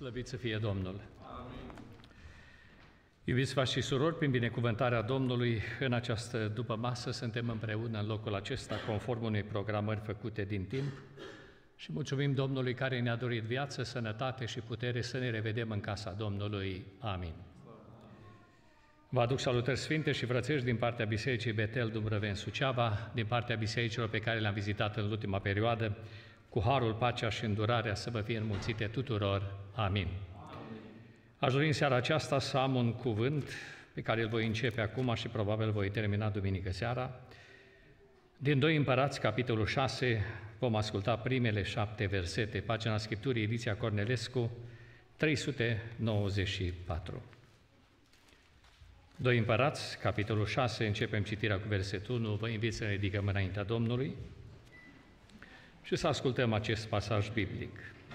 Slăvit să fie Domnul! Amin. Iubiți frați și surori, prin binecuvântarea Domnului, în această dupămasă suntem împreună în locul acesta, conform unei programări făcute din timp, și mulțumim Domnului care ne-a dorit viață, sănătate și putere să ne revedem în casa Domnului. Amin. Vă aduc salutări sfinte și frățești din partea Bisericii Betel Dumbrăveni Suceava, din partea bisericilor pe care le-am vizitat în ultima perioadă, cu harul, pacea și îndurarea să vă fie înmulțite tuturor. Amin. Aș dori în seara aceasta să am un cuvânt pe care îl voi începe acum și probabil voi termina duminică seara. Din 2 Împărați, capitolul 6, vom asculta primele 7 versete, pagina Scripturii, ediția Cornelescu, 394. 2 Împărați, capitolul 6, începem citirea cu versetul 1, vă invit să ne ridicăm înaintea Domnului și să ascultăm acest pasaj biblic.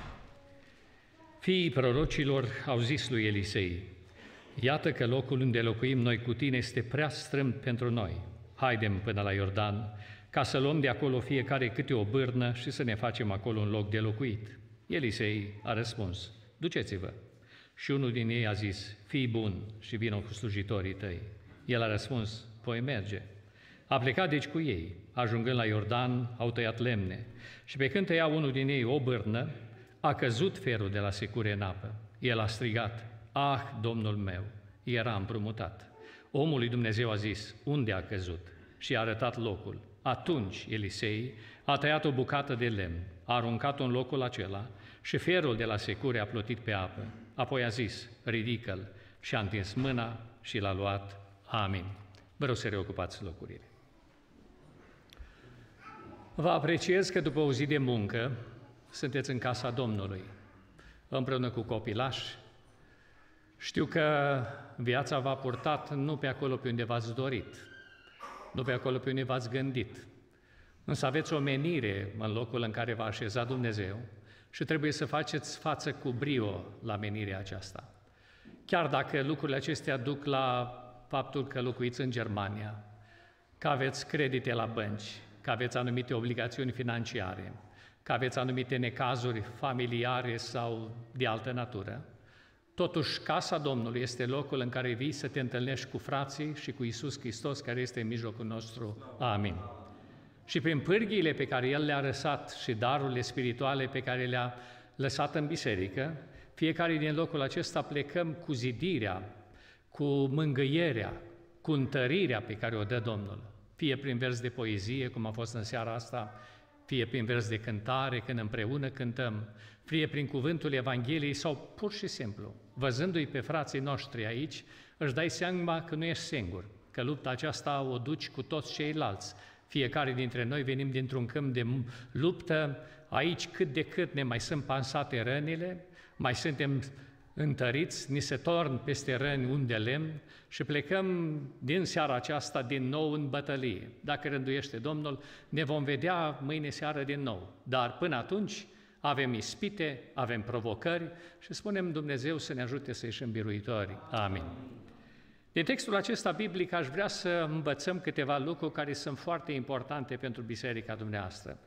Fiii prorocilor au zis lui Elisei: iată că locul unde locuim noi cu tine este prea strâmt pentru noi. Haidem până la Iordan, ca să luăm de acolo fiecare câte o bârnă și să ne facem acolo un loc de locuit. Elisei a răspuns: duceți-vă. Și unul din ei a zis: fii bun și vină cu slujitorii tăi. El a răspuns: voi merge. A plecat deci cu ei. Ajungând la Iordan, au tăiat lemne și pe când tăia unul din ei o bârnă, a căzut ferul de la secure în apă. El a strigat: ah, Domnul meu! Era împrumutat. Omul lui Dumnezeu a zis: unde a căzut? Și a arătat locul. Atunci Elisei a tăiat o bucată de lemn, a aruncat-o în locul acela și ferul de la secure a plotit pe apă. Apoi a zis: ridică-l, și a întins mâna și l-a luat. Amin. Vă rog să reocupați locurile. Vă apreciez că după o zi de muncă sunteți în casa Domnului, împreună cu copilași. Știu că viața v-a purtat nu pe acolo pe unde v-ați dorit, nu pe acolo pe unde v-ați gândit, însă aveți o menire în locul în care v-a așezat Dumnezeu și trebuie să faceți față cu brio la menirea aceasta. Chiar dacă lucrurile acestea duc la faptul că locuiți în Germania, că aveți credite la bănci, că aveți anumite obligațiuni financiare, că aveți anumite necazuri familiare sau de altă natură, totuși casa Domnului este locul în care vii să te întâlnești cu frații și cu Iisus Hristos care este în mijlocul nostru. Amin. Și prin pârghiile pe care El le-a lăsat și darurile spirituale pe care le-a lăsat în biserică, fiecare din locul acesta plecăm cu zidirea, cu mângâierea, cu întărirea pe care o dă Domnul. Fie prin vers de poezie, cum a fost în seara asta, fie prin vers de cântare, când împreună cântăm, fie prin cuvântul Evangheliei sau pur și simplu, văzându-i pe frații noștri aici, își dai seama că nu ești singur, că lupta aceasta o duci cu toți ceilalți. Fiecare dintre noi venim dintr-un câmp de luptă, aici cât de cât ne mai sunt pansate rănile, mai suntem întăriți, ni se torn peste răni un de lemn și plecăm din seara aceasta din nou în bătălie. Dacă rânduiește Domnul, ne vom vedea mâine seară din nou. Dar până atunci avem ispite, avem provocări și spunem Dumnezeu să ne ajute să ieșim biruitori. Amin. Din textul acesta biblic aș vrea să învățăm câteva lucruri care sunt foarte importante pentru biserica dumneavoastră.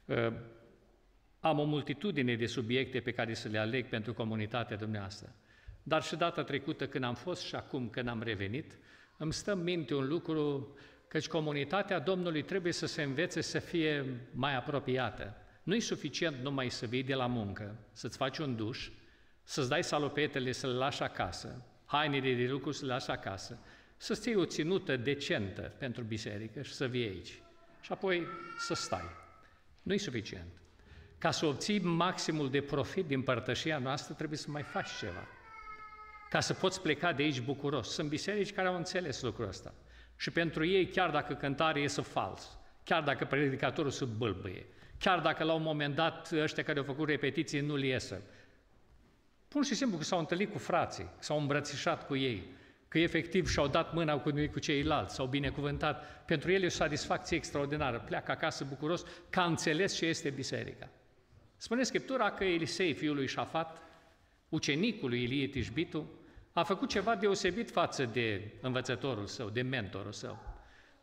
Am o multitudine de subiecte pe care să le aleg pentru comunitatea dumneavoastră. Dar și data trecută când am fost și acum când am revenit, îmi stă în minte un lucru, căci comunitatea Domnului trebuie să se învețe să fie mai apropiată. Nu-i suficient numai să vii de la muncă, să-ți faci un duș, să-ți dai salopetele să le lași acasă, hainele de lucru să le lași acasă, să-ți ții o ținută decentă pentru biserică și să vii aici. Și apoi să stai. Nu-i suficient. Ca să obții maximul de profit din părtășia noastră, trebuie să mai faci ceva. Ca să poți pleca de aici bucuros. Sunt biserici care au înțeles lucrul ăsta. Și pentru ei, chiar dacă cântarea iese fals, chiar dacă predicatorul se bâlbâie, chiar dacă la un moment dat ăștia care au făcut repetiții nu li iesă, pur și simplu că s-au întâlnit cu frații, că s-au îmbrățișat cu ei, că efectiv și-au dat mâna cu ceilalți, s-au binecuvântat, pentru ele e o satisfacție extraordinară. Pleacă acasă bucuros că a înțeles ce este biserica. Spune Scriptura că Elisei, fiul lui Șafat, ucenicul lui Ilie Tishbitu, a făcut ceva deosebit față de învățătorul său, de mentorul său.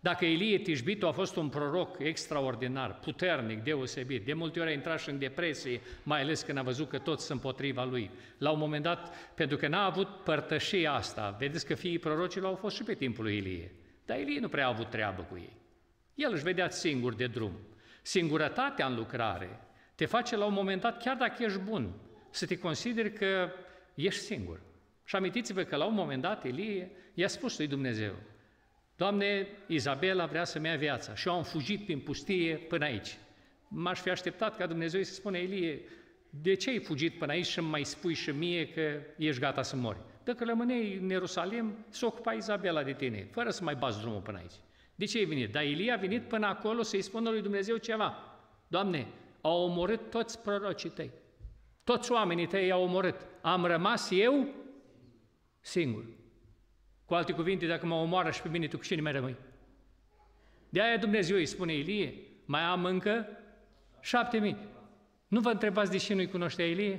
Dacă Ilie Tishbitu a fost un proroc extraordinar, puternic, deosebit, de multe ori a intrat și în depresie, mai ales când a văzut că toți sunt împotriva lui. La un moment dat, pentru că n-a avut părtășia asta, vedeți că fiii prorocilor au fost și pe timpul lui Ilie, dar Ilie nu prea a avut treabă cu ei. El își vedea singur de drum. Singurătatea în lucrare te face la un moment dat, chiar dacă ești bun, să te consideri că ești singur. Și amintiți-vă că la un moment dat Ilie i-a spus lui Dumnezeu: Doamne, Izabela vrea să-mi ia viața și eu am fugit prin pustie până aici. M-aș fi așteptat ca Dumnezeu să spună: Ilie, de ce ai fugit până aici și îmi mai spui și mie că ești gata să mori? Dacă rămâneai în Ierusalim, să ocupa Izabela de tine, fără să mai bați drumul până aici. De ce ai venit? Dar Ilie a venit până acolo să-i spună lui Dumnezeu ceva. Doamne, au omorât toți prorocii tăi. Toți oamenii tăi i-au omorât. Am rămas eu singur. Cu alte cuvinte, dacă mă omoară și pe mine, tu cu cine mai rămâi? De-aia Dumnezeu îi spune: Ilie, mai am încă 7.000. Nu vă întrebați de ce nu-i cunoștea Ilie?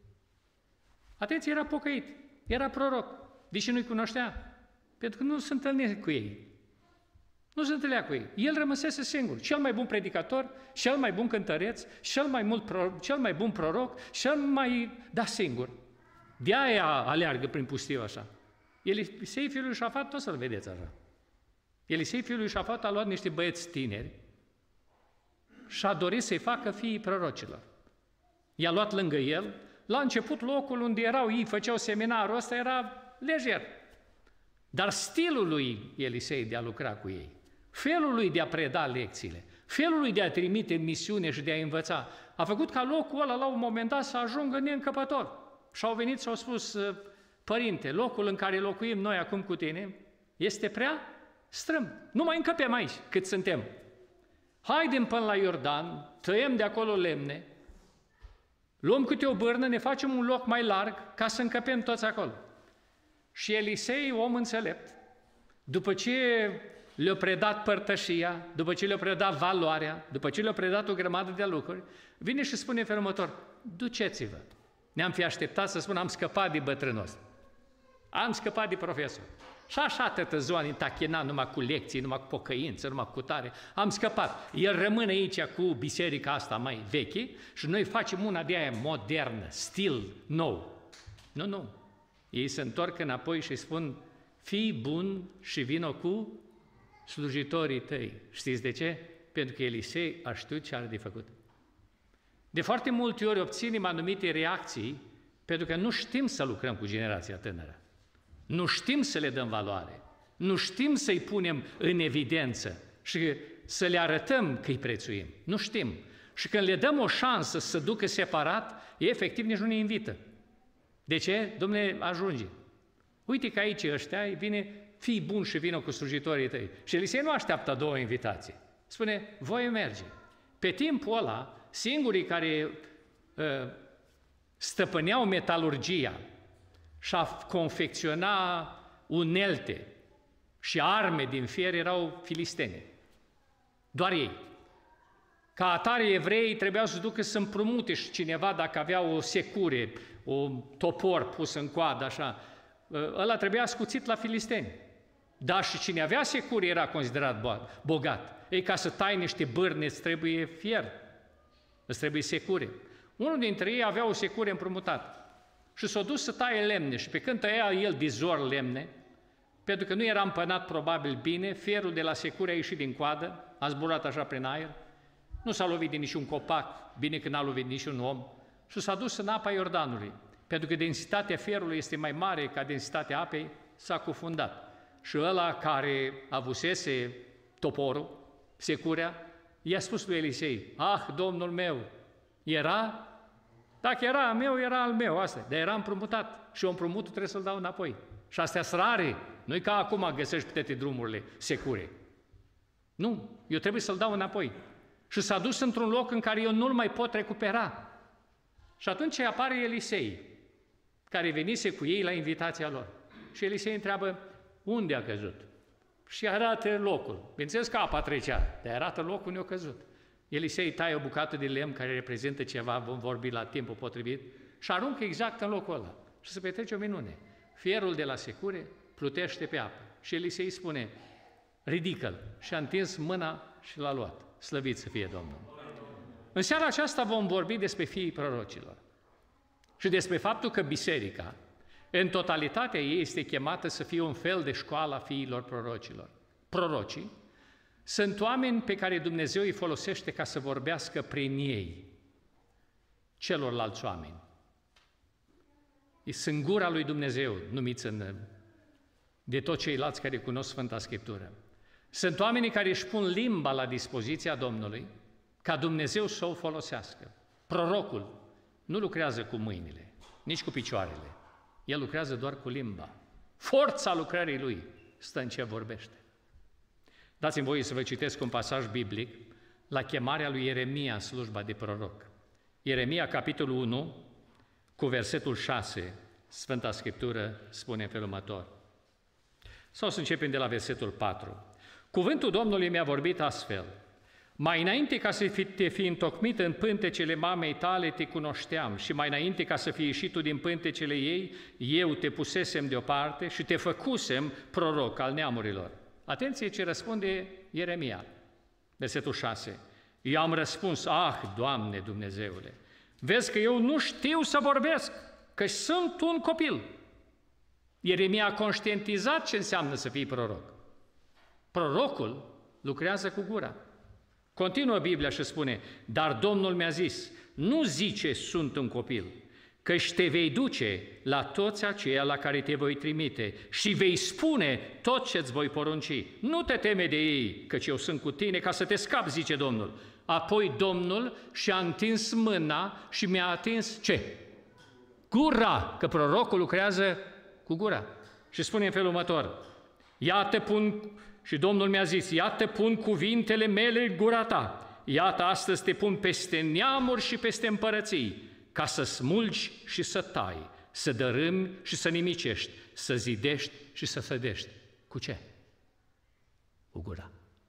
Atenție, era pocăit, era proroc. De ce nu-i cunoștea? Pentru că nu se întâlnea cu ei. Nu se întâlnea cu ei. El rămăsese singur. Cel mai bun predicator, cel mai bun cântăreț, cel mai bun proroc, cel mai... da, singur. De-aia aleargă prin pustiu așa. Elisei, fiul lui Șafat, tot să-l vedeți așa. Elisei, fiul lui Șafat, a luat niște băieți tineri și a dorit să-i facă fiii prorocilor. I-a luat lângă el. La început, locul unde erau ei, făceau seminarul ăsta, era lejer. Dar stilul lui Elisei de a lucra cu ei, felul lui de a preda lecțiile, felul lui de a trimite în misiune și de a învăța, a făcut ca locul ăla la un moment dat să ajungă neîncăpător. Și au venit și au spus: Părinte, locul în care locuim noi acum cu tine este prea strâmb. Nu mai încăpem aici cât suntem. Haidem până la Iordan, tăiem de acolo lemne, luăm câte o bârnă, ne facem un loc mai larg ca să încăpem toți acolo. Și Elisei, om înțelept, după ce le-a predat părtășia, după ce le-a predat valoarea, după ce le-a predat o grămadă de lucruri, vine și spune în felul următor: duceți-vă. Ne-am fi așteptat să spun: am scăpat de bătrânul ăsta, am scăpat de profesor. Și așa atâta ziua ne tachina numai cu lecții, numai cu pocăință, numai cu tare. Am scăpat. El rămâne aici cu biserica asta mai veche și noi facem una de aia modernă, stil nou. Nu. Ei se întorc înapoi și spun: fii bun și vino cu slujitorii tăi. Știți de ce? Pentru că Elisei a știut ce are de făcut. De foarte multe ori obținem anumite reacții pentru că nu știm să lucrăm cu generația tânără. Nu știm să le dăm valoare. Nu știm să-i punem în evidență și să le arătăm că îi prețuim. Nu știm. Și când le dăm o șansă să se ducă separat, ei efectiv nici nu ne invită. De ce? Dom'le, ajunge. Uite că aici ăștia, vine: fii bun și vină cu slujitorii tăi. Și Elisei nu așteaptă a doua invitație. Spune: voi merge. Pe timpul ăla, singurii care stăpâneau metalurgia și a confecționa unelte și arme din fier erau filisteni. Doar ei. Ca atare, evreii trebuiau să ducă să împrumute și cineva dacă avea o secure, un topor pus în coadă, așa, ăla trebuia scuțit la filisteni. Dar și cine avea secure era considerat bogat. Ei, ca să tai niște bârne, îți trebuie fier, îți trebuie secure. Unul dintre ei avea o secure împrumutată și s-a dus să taie lemne și pe când tăia el dizor lemne, pentru că nu era împănat probabil bine, fierul de la secure a ieșit din coadă, a zburat așa prin aer, nu s-a lovit de niciun copac, bine că n-a lovit niciun om, și s-a dus în apa Iordanului. Pentru că densitatea fierului este mai mare ca densitatea apei, s-a cufundat. Și ăla care avusese toporul, securea, i-a spus lui Elisei: ah, Domnul meu, era? Dacă era al meu, era al meu, asta. Dar era împrumutat și împrumutul trebuie să-l dau înapoi. Și astea sunt rare. Nu-i ca acum găsești pe toate drumurile secure. Nu, eu trebuie să-l dau înapoi. Și s-a dus într-un loc în care eu nu-l mai pot recupera. Și atunci apare Elisei, care venise cu ei la invitația lor. Și Elisei întreabă: unde a căzut? Și arată locul. Bineînțeles că apa trecea, dar arată locul unde a căzut. Elisei taie o bucată de lemn care reprezintă ceva, vom vorbi la timpul potrivit, și aruncă exact în locul ăla. Și se petrece o minune. Fierul de la secure plutește pe apă. Și Elisei spune: ridică-l. Și a întins mâna și l-a luat. Slăvit să fie Domnul! În seara aceasta vom vorbi despre fiii prorocilor și despre faptul că biserica, în totalitatea ei, este chemată să fie un fel de școală a fiilor prorocilor. Prorocii sunt oameni pe care Dumnezeu îi folosește ca să vorbească prin ei celorlalți oameni. Sunt gura lui Dumnezeu, numiți de toți ceilalți care cunosc Sfânta Scriptură. Sunt oamenii care își pun limba la dispoziția Domnului ca Dumnezeu să o folosească. Prorocul nu lucrează cu mâinile, nici cu picioarele. El lucrează doar cu limba. Forța lucrării lui stă în ce vorbește. Dați-mi voie să vă citesc un pasaj biblic la chemarea lui Ieremia în slujba de proroc. Ieremia, capitolul 1, cu versetul 6, Sfânta Scriptură spune în felul următor. Sau să începem de la versetul 4. Cuvântul Domnului mi-a vorbit astfel. Mai înainte ca să te fi întocmit în pântecele mamei tale, te cunoșteam și mai înainte ca să fii ieșit tu din pântecele ei, eu te pusesem deoparte și te făcusem proroc al neamurilor. Atenție ce răspunde Ieremia, versetul 6. Eu am răspuns, Doamne Dumnezeule, vezi că eu nu știu să vorbesc, că sunt un copil. Ieremia a conștientizat ce înseamnă să fii proroc. Prorocul lucrează cu gura. Continuă Biblia și spune, dar Domnul mi-a zis, nu zice sunt un copil, căci te vei duce la toți aceia la care te voi trimite și vei spune tot ce-ți voi porunci. Nu te teme de ei, căci eu sunt cu tine ca să te scapi, zice Domnul. Apoi Domnul și-a întins mâna și mi-a atins ce? Gura, că prorocul lucrează cu gura. Și spune în felul următor, și Domnul mi-a zis, iată pun cuvintele mele în gura ta, iată astăzi te pun peste neamuri și peste împărății, ca să smulgi și să tai, să dărâmi și să nimicești, să zidești și să sădești. Cu ce? Cu gura.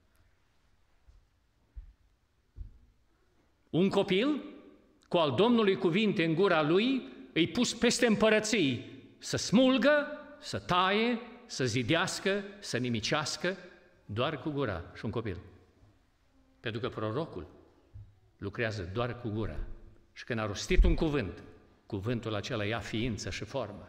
Un copil cu al Domnului cuvinte în gura lui, îi pus peste împărății, să smulgă, să taie, să zidească, să nimicească, doar cu gura și un copil. Pentru că prorocul lucrează doar cu gura. Și când a rostit un cuvânt, cuvântul acela ia ființă și formă.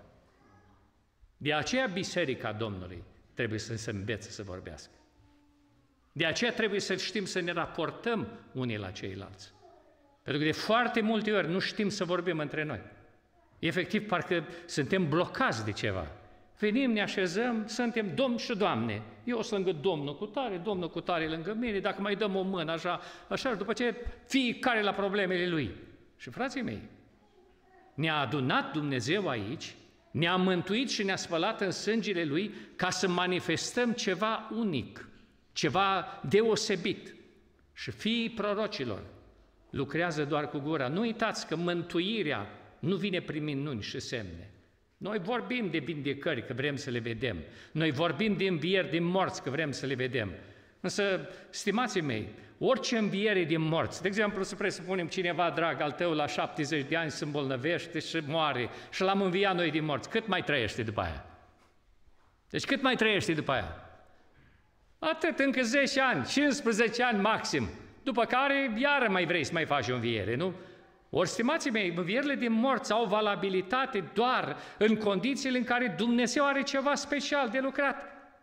De aceea Biserica Domnului trebuie să se învețe să vorbească. De aceea trebuie să știm să ne raportăm unii la ceilalți. Pentru că de foarte multe ori nu știm să vorbim între noi. Efectiv, parcă suntem blocați de ceva. Venim, ne așezăm, suntem domn și doamne. Eu sunt lângă domnul cu tare lângă mine, dacă mai dăm o mână așa, după ce fiecare la problemele lui. Și frații mei, ne-a adunat Dumnezeu aici, ne-a mântuit și ne-a spălat în sângele Lui ca să manifestăm ceva unic, ceva deosebit. Și fiii prorocilor lucrează doar cu gura. Nu uitați că mântuirea nu vine prin minuni și semne. Noi vorbim de vindecări, că vrem să le vedem. Noi vorbim de învieri din morți, că vrem să le vedem. Însă, stimații mei, orice înviere din morți, de exemplu, să presupunem cineva drag al tău la 70 de ani se îmbolnăvește și moare și l-am înviat noi din morți, cât mai trăiește după aia? Deci cât mai trăiește după aia? Atât, încă 10 ani, 15 ani maxim, după care iară mai vrei să mai faci o înviere, nu? Ori, stimații mei, învierile din morți au valabilitate doar în condițiile în care Dumnezeu are ceva special de lucrat.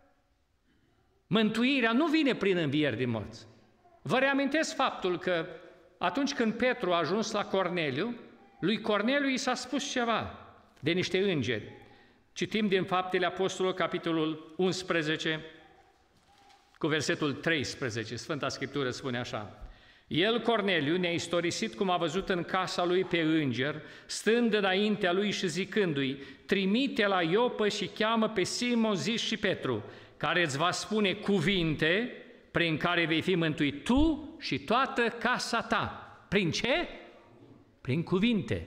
Mântuirea nu vine prin învieri din morți. Vă reamintesc faptul că atunci când Petru a ajuns la Corneliu, lui Corneliu i s-a spus ceva de niște îngeri. Citim din Faptele Apostolilor, capitolul 11, cu versetul 13. Sfânta Scriptură spune așa. El, Corneliu, ne-a istorisit cum a văzut în casa lui pe înger, stând înaintea lui și zicându-i, trimite la Iopă și cheamă pe Simon, Zis și Petru, care îți va spune cuvinte prin care vei fi mântuit tu și toată casa ta. Prin ce? Prin cuvinte.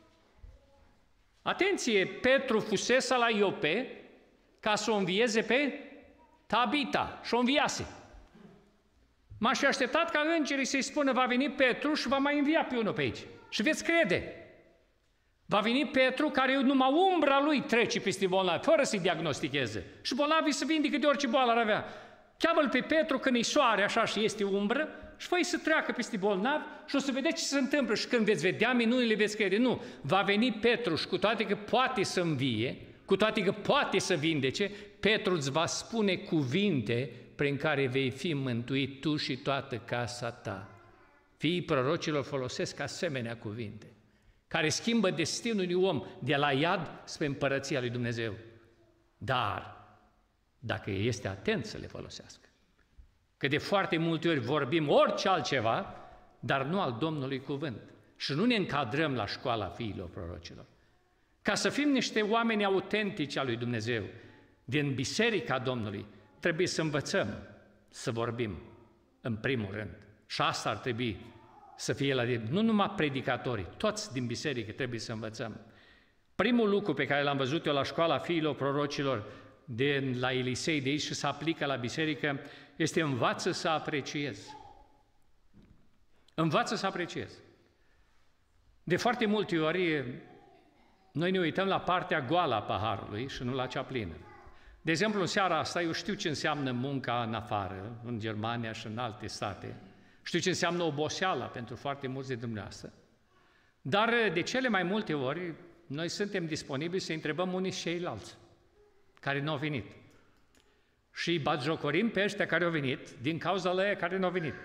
Atenție, Petru fusese la Iope ca să o învieze pe Tabita și o înviase. M-aș fi așteptat ca îngerii să-i spună, va veni Petru și va mai învia pe unul pe aici. Și veți crede. Va veni Petru care numai umbra lui trece peste bolnavi, fără să-i diagnosticheze. Și bolnavii se vindecă de orice boală ar avea. Cheamă-l pe Petru când e soare așa și este umbră și fă să treacă peste bolnav și o să vedeți ce se întâmplă și când veți vedea minunile veți crede. Nu, va veni Petru și cu toate că poate să învie, cu toate că poate să vindece, Petru îți va spune cuvinte prin care vei fi mântuit tu și toată casa ta. Fiii prorocilor folosesc asemenea cuvinte, care schimbă destinul unui om de la iad spre împărăția lui Dumnezeu. Dar, dacă este atent să le folosească, că de foarte multe ori vorbim orice altceva, dar nu al Domnului cuvânt. Și nu ne încadrăm la școala fiilor prorocilor. Ca să fim niște oameni autentici al lui Dumnezeu, din biserica Domnului, trebuie să învățăm să vorbim în primul rând. Și asta ar trebui să fie nu numai predicatorii, toți din biserică trebuie să învățăm. Primul lucru pe care l-am văzut eu la școala fiilor prorocilor la Elisei de aici și se aplică la biserică, este învață să apreciezi. Învață să apreciezi. De foarte multe ori, noi ne uităm la partea goală a paharului și nu la cea plină. De exemplu, în seara asta, eu știu ce înseamnă munca în afară, în Germania și în alte state. Știu ce înseamnă oboseala pentru foarte mulți de dumneavoastră. Dar de cele mai multe ori, noi suntem disponibili să întrebăm unii și ceilalți care nu au venit. Și îi batjocorim pe ăștia care au venit din cauza lor care nu au venit.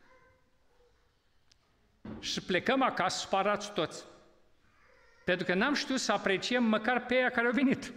Și plecăm acasă sparați toți. Pentru că n-am știut să apreciem măcar pe aia care au venit.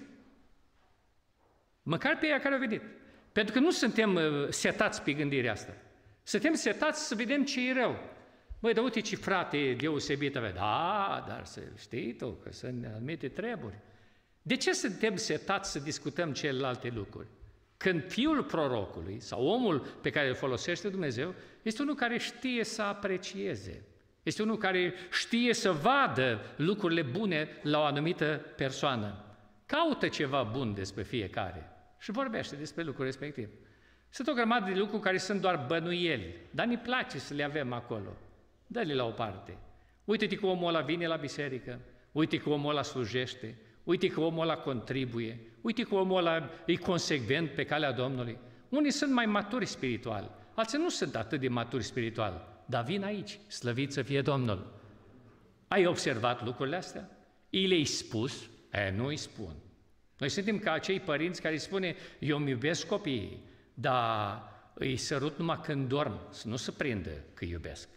Măcar pe aia care au venit. Pentru că nu suntem setați pe gândirea asta. Suntem setați să vedem ce e rău. Băi, dar uite ce frate deosebit avea. Da, dar să știi tu că sunt anumite treburi. De ce suntem setați să discutăm celelalte lucruri? Când fiul prorocului sau omul pe care îl folosește Dumnezeu este unul care știe să aprecieze. Este unul care știe să vadă lucrurile bune la o anumită persoană. Caută ceva bun despre fiecare și vorbește despre lucrul respectiv. Sunt o grămadă de lucruri care sunt doar bănuieli, dar ne place să le avem acolo. Dă-le la o parte. Uite-te că omul ăla vine la biserică, uite că omul ăla slujește, uite că omul ăla contribuie, uite că omul ăla e consecvent pe calea Domnului. Unii sunt mai maturi spiritual, alții nu sunt atât de maturi spiritual, dar vin aici, slăvit să fie Domnul. Ai observat lucrurile astea? Ei le-ai spus? Nu îi spun. Noi suntem ca acei părinți care îi spune, eu îmi iubesc copiii, dar îi sărut numai când dorm, să nu se prindă că iubesc.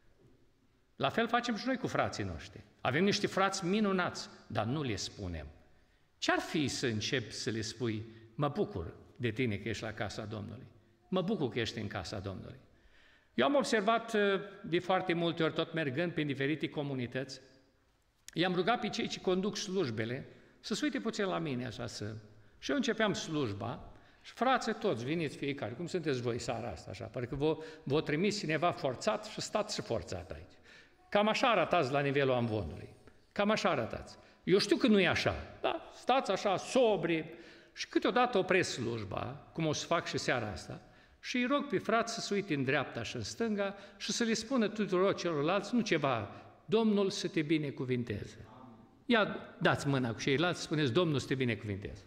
La fel facem și noi cu frații noștri. Avem niște frați minunați, dar nu le spunem. Ce-ar fi să începi să le spui, mă bucur de tine că ești la casa Domnului, mă bucur că ești în casa Domnului. Eu am observat de foarte multe ori, tot mergând prin diferite comunități, i-am rugat pe cei ce conduc slujbele să se uite puțin la mine așa să... Și eu începeam slujba și frații toți, veniți fiecare, cum sunteți voi seara asta așa, parcă v-o trimis cineva forțat și stați și forțat aici. Cam așa arătați la nivelul amvonului. Cam așa arătați. Eu știu că nu e așa, dar stați așa, sobri și câteodată opresc slujba, cum o să fac și seara asta, și îi rog pe frați să se uite în dreapta și în stânga și să le spună tuturor celorlalți, nu ceva, Domnul să te binecuvinteze. Ia, dați mâna cu ceilalți, spuneți, Domnul să te binecuvinteze.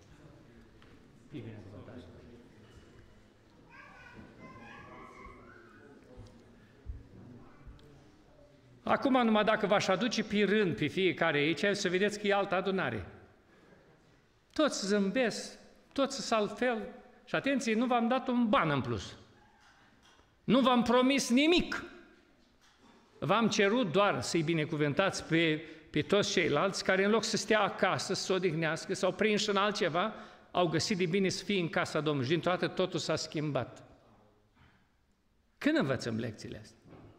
Acum, numai dacă v-aș aduce pe rând pe fiecare aici, să vedeți că e altă adunare. Toți zâmbesc, toți sunt altfel. Și atenție, nu v-am dat un ban în plus. Nu v-am promis nimic. V-am cerut doar să-i binecuvântați pe toți ceilalți care în loc să stea acasă, să se odihnească sau prinși în altceva, au găsit de bine să fie în casa Domnului. Și dintr-o dată totul s-a schimbat. Când învățăm lecțiile astea?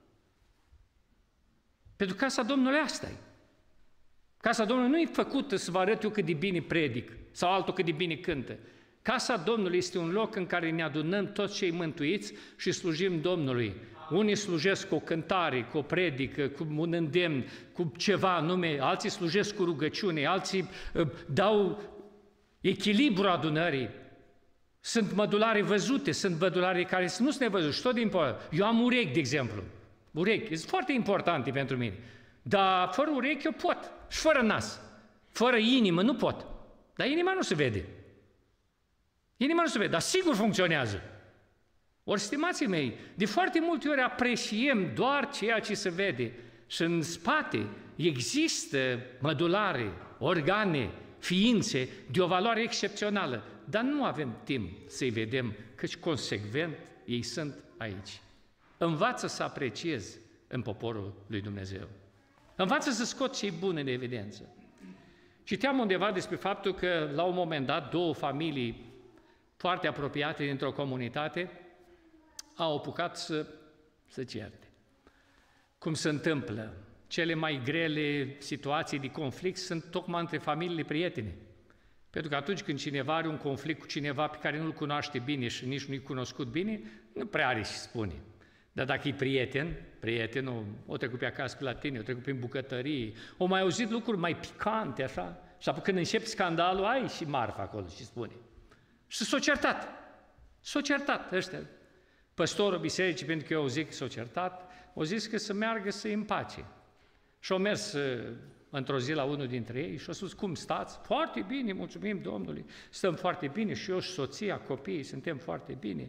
Pentru casa Domnului asta e. Casa Domnului nu e făcută să vă arăt eu cât de bine predic sau altul cât de bine cântă. Casa Domnului este un loc în care ne adunăm toți cei mântuiți și slujim Domnului. Unii slujesc cu o cântare, cu o predică, cu un îndemn, cu ceva anume, alții slujesc cu rugăciune, alții dau echilibru adunării. Sunt mădulare văzute, sunt mădulare care nu sunt nevăzute. Și tot din eu am urechi, de exemplu. Urechi, sunt foarte importante pentru mine. Dar fără urechi eu pot. Și fără nas. Fără inimă nu pot. Dar inima nu se vede. Inima nu se vede, dar sigur funcționează. Ori, stimații mei, de foarte multe ori apreciem doar ceea ce se vede și în spate există mădulare, organe, ființe de o valoare excepțională, dar nu avem timp să-i vedem, căci consecvent ei sunt aici. Învață să apreciezi în poporul lui Dumnezeu. Învață să scoți cei buni în evidență. Citeam undeva despre faptul că, la un moment dat, două familii foarte apropiate dintr-o comunitate au apucat să certe. Cum se întâmplă? Cele mai grele situații de conflict sunt tocmai între familiile prietene. Pentru că atunci când cineva are un conflict cu cineva pe care nu-l cunoaște bine și nici nu-i cunoscut bine, nu prea are ce spune. Dar dacă e prietenul o trecut pe acasă pe la tine, o trecut prin bucătărie, o mai auzit lucruri mai picante, așa, și apoi când începe scandalul, ai și marfa acolo și spune. Și s-au certat ăștia. Păstorul bisericii, pentru că eu zic că s-au certat, au zis că să meargă să-i împace. Și au mers într-o zi la unul dintre ei și au spus, cum stați? Foarte bine, mulțumim Domnului, stăm foarte bine și eu și soția, copiii, suntem foarte bine.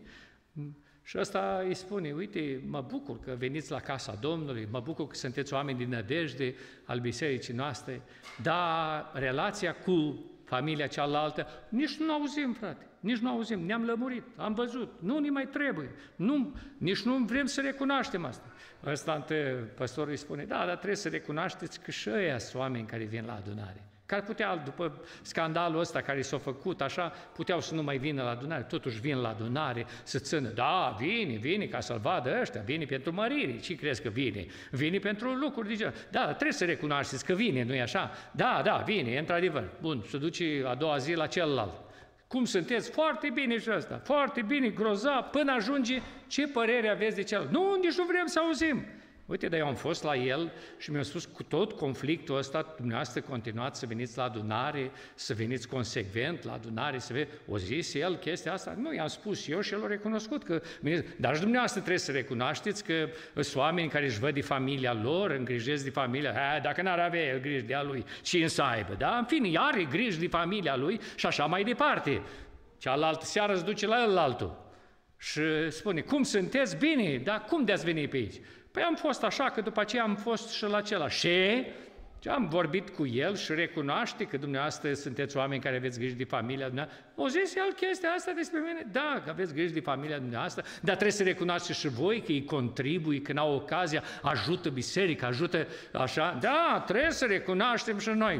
Și ăsta îi spune, uite, mă bucur că veniți la casa Domnului, mă bucur că sunteți oameni din nădejde al bisericii noastre, dar relația cu familia cealaltă, nici nu auzim, frate, nici nu auzim, ne-am lămurit, am văzut, nu ne mai trebuie, nici nu vrem să recunoaștem asta. Ăsta, păstorul îi spune, da, dar trebuie să recunoașteți că și ăia sunt oameni care vin la adunare. Care putea, după scandalul ăsta care s-a făcut, așa, puteau să nu mai vină la adunare, totuși vin la adunare să țină. Da, vine ca să-l vadă ăștia, vine pentru mărire. Ce crezi că vine? Vine pentru lucruri de genul. Da, trebuie să recunoașteți că vine, nu-i așa? Da, vine, într-adevăr. Bun, se duce a doua zi la celălalt. Cum sunteți? Foarte bine și ăsta, foarte bine, grozav, până ajunge, ce părere aveți de celălalt? Nu, nici nu vrem să auzim. Uite, dar eu am fost la el și mi-a spus cu tot conflictul ăsta, dumneavoastră continuați să veniți la adunare, să veniți consecvent la adunare, să veniți. O zis el chestia asta? Nu, i-am spus eu și el a recunoscut că dar și dumneavoastră trebuie să recunoașteți că sunt oameni care își văd de familia lor, îngrijesc de familia, dacă n-ar avea el grijă de a lui, cine să aibă, da? În fine, are grijă de familia lui și așa mai departe. Cealaltă seară îți duce la el altul și spune, cum sunteți? Bine, dar cum de-ați venit pe aici? Păi am fost așa, că după aceea am fost și la acela. Și am vorbit cu el și recunoaște că dumneavoastră sunteți oameni care aveți grijă de familia dumneavoastră. O zis el chestia asta despre mine? Da, că aveți grijă de familia dumneavoastră, dar trebuie să recunoașteți și voi că îi contribui, când au ocazia, ajută biserica, ajută așa. Da, trebuie să recunoaștem și noi.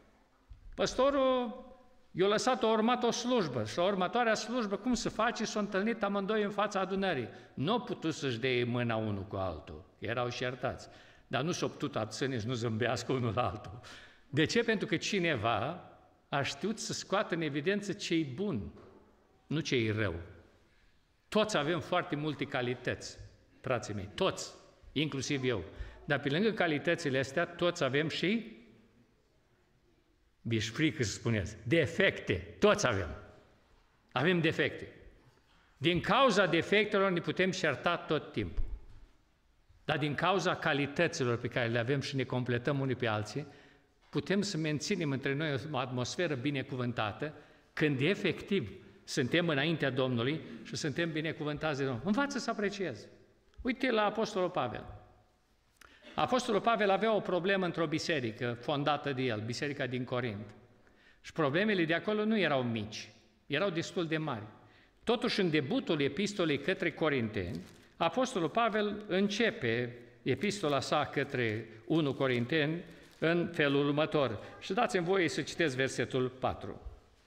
Păstorul i-a lăsat, a urmat o slujbă și la următoarea slujbă, cum se face, s-au întâlnit amândoi în fața adunării. Nu au putut să-și dea mâna unul cu altul, erau certați, dar nu s-au putut abține și nu zâmbească unul la altul. De ce? Pentru că cineva a știut să scoată în evidență ce-i bun, nu ce-i rău. Toți avem foarte multe calități, frații mei, toți, inclusiv eu. Dar pe lângă calitățile astea, toți avem și bișfrică, să spuneți, defecte, toți avem. Avem defecte. Din cauza defectelor ne putem certa tot timpul. Dar din cauza calităților pe care le avem și ne completăm unii pe alții, putem să menținem între noi o atmosferă binecuvântată când efectiv suntem înaintea Domnului și suntem binecuvântați de Domnul. Învață să apreciezi. Uite la Apostolul Pavel. Apostolul Pavel avea o problemă într-o biserică fondată de el, biserica din Corint. Și problemele de acolo nu erau mici, erau destul de mari. Totuși, în debutul epistolei către Corinteni, Apostolul Pavel începe epistola sa către 1 Corinteni în felul următor. Și dați-mi voie să citesc versetul 4.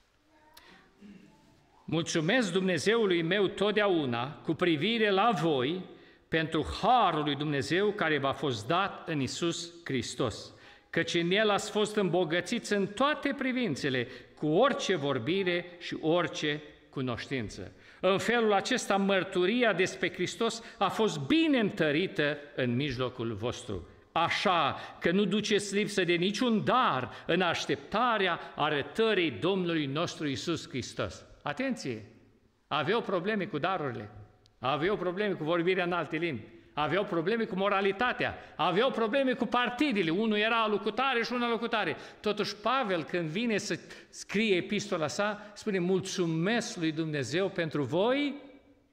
Mulțumesc Dumnezeului meu totdeauna cu privire la voi, pentru harul lui Dumnezeu care v-a fost dat în Iisus Hristos, căci în El ați fost îmbogățiți în toate privințele, cu orice vorbire și orice cunoștință. În felul acesta, mărturia despre Hristos a fost bine întărită în mijlocul vostru, așa că nu duceți lipsă de niciun dar în așteptarea arătării Domnului nostru Iisus Hristos. Atenție! Aveau probleme cu darurile, aveau probleme cu vorbirea în alte limbi, aveau probleme cu moralitatea, aveau probleme cu partidele, unul era locutare și una locutare. Totuși Pavel, când vine să scrie epistola sa, spune, mulțumesc lui Dumnezeu pentru voi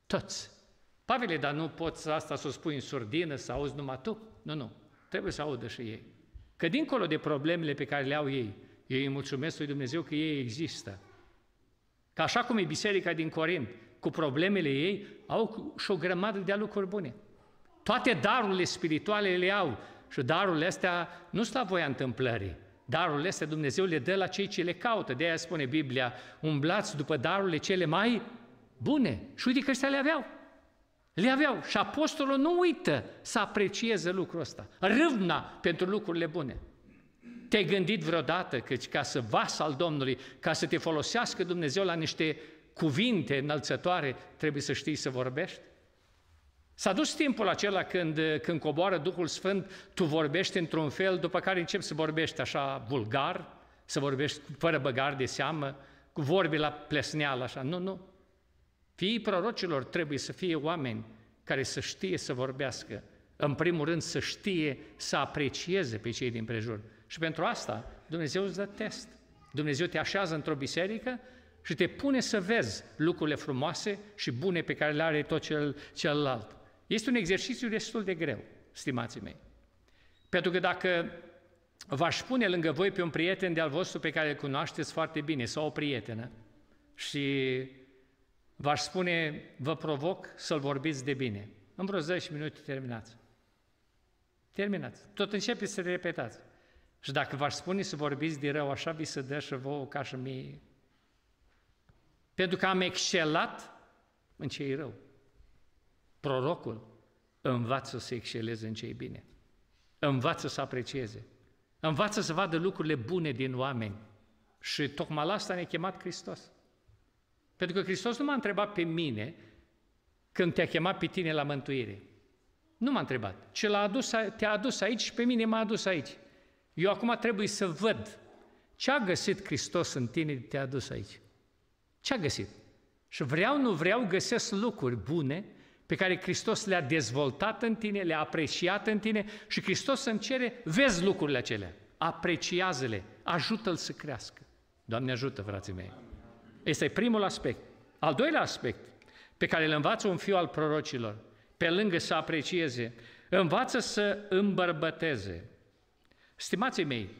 Toți. Pavele, dar nu poți asta să o spui în surdină, să auzi numai tu? Nu. Trebuie să audă și ei. Că dincolo de problemele pe care le au ei îi mulțumesc lui Dumnezeu că ei există. Că așa cum e biserica din Corint, cu problemele ei, au și o grămadă de lucruri bune. Toate darurile spirituale le au și darurile astea nu sunt la voia întâmplării. Darurile astea Dumnezeu le dă la cei ce le caută. De aia spune Biblia, umblați după darurile cele mai bune. Și uite că ăștia le aveau. Le aveau. Și apostolul nu uită să aprecieze lucrul ăsta. Râvna pentru lucrurile bune. Te-ai gândit vreodată că ca să vas al Domnului, ca să te folosească Dumnezeu la niște cuvinte înălțătoare, trebuie să știi să vorbești? S-a dus timpul acela când coboară Duhul Sfânt, tu vorbești într-un fel, după care începi să vorbești așa vulgar, să vorbești fără băgare de seamă, cu vorbe la plesneală, așa. Nu. Fiii prorocilor trebuie să fie oameni care să știe să vorbească. În primul rând să știe să aprecieze pe cei din prejur. Și pentru asta Dumnezeu îți dă test. Dumnezeu te așează într-o biserică și te pune să vezi lucrurile frumoase și bune pe care le are tot celălalt. Este un exercițiu destul de greu, stimații mei. Pentru că dacă v-aș pune lângă voi pe un prieten de-al vostru pe care îl cunoașteți foarte bine, sau o prietenă, și v-aș spune, vă provoc să-l vorbiți de bine. În vreo 10 minute terminați. Terminați. Tot începeți să repetați. Și dacă v-aș spune să vorbiți de rău, așa vi se dă și vouă ca și mie. Pentru că am excelat în ce-i rău. Prorocul învață să exceleze în ce-i bine. Învață să aprecieze. Învață să vadă lucrurile bune din oameni. Și tocmai la asta ne-a chemat Hristos. Pentru că Hristos nu m-a întrebat pe mine când te-a chemat pe tine la mântuire. Nu m-a întrebat, ci te-a adus aici și pe mine m-a adus aici. Eu acum trebuie să văd ce a găsit Hristos în tine de te-a adus aici. Ce a găsit? Și nu vreau, găsesc lucruri bune pe care Hristos le-a dezvoltat în tine, le-a apreciat în tine și Hristos îmi cere, vezi lucrurile acelea, apreciază-le, ajută-l să crească. Doamne ajută, frații mei! Este primul aspect. Al doilea aspect pe care îl învață un fiu al prorocilor, pe lângă să aprecieze, învață să îmbărbăteze. Stimații mei,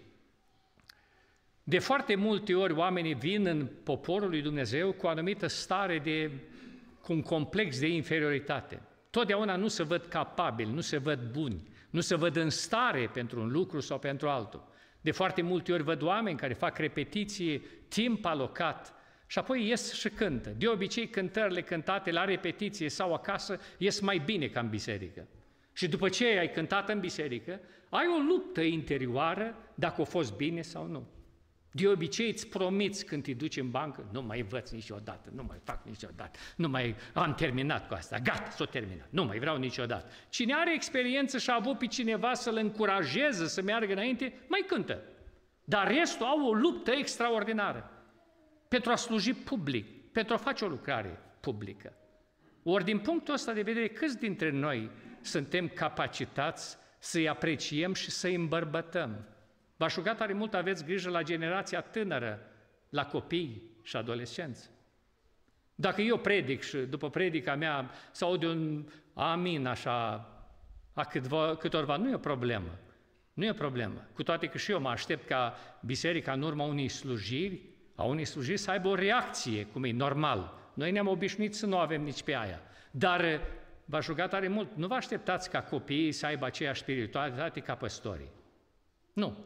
de foarte multe ori oamenii vin în poporul lui Dumnezeu cu o anumită stare cu un complex de inferioritate. Totdeauna nu se văd capabili, nu se văd buni, nu se văd în stare pentru un lucru sau pentru altul. De foarte multe ori văd oameni care fac repetiție, timp alocat, și apoi ies și cântă. De obicei, cântările cântate la repetiție sau acasă ies mai bine ca în biserică. Și după ce ai cântat în biserică, ai o luptă interioară dacă a fost bine sau nu. De obicei îți promiți când te duci în bancă, nu mai învăț niciodată, nu mai fac niciodată, nu mai am terminat cu asta, gata, s-o terminat, nu mai vreau niciodată. Cine are experiență și a avut pe cineva să-l încurajeze să meargă înainte, mai cântă. Dar restul au o luptă extraordinară pentru a sluji public, pentru a face o lucrare publică. Ori din punctul ăsta de vedere, câți dintre noi suntem capacitați să-i apreciem și să-i îmbărbătăm? V-aș ruga tare mult, aveți grijă la generația tânără, la copii și adolescenți. Dacă eu predic și după predica mea să aud un amin așa a câtorva, nu e o problemă. Nu e o problemă. Cu toate că și eu mă aștept ca biserica în urma unei slujiri, să aibă o reacție, cum e normal. Noi ne-am obișnuit să nu avem nici pe aia. Dar v-aș ruga tare mult, nu vă așteptați ca copiii să aibă aceeași spiritualitate ca păstorii. Nu.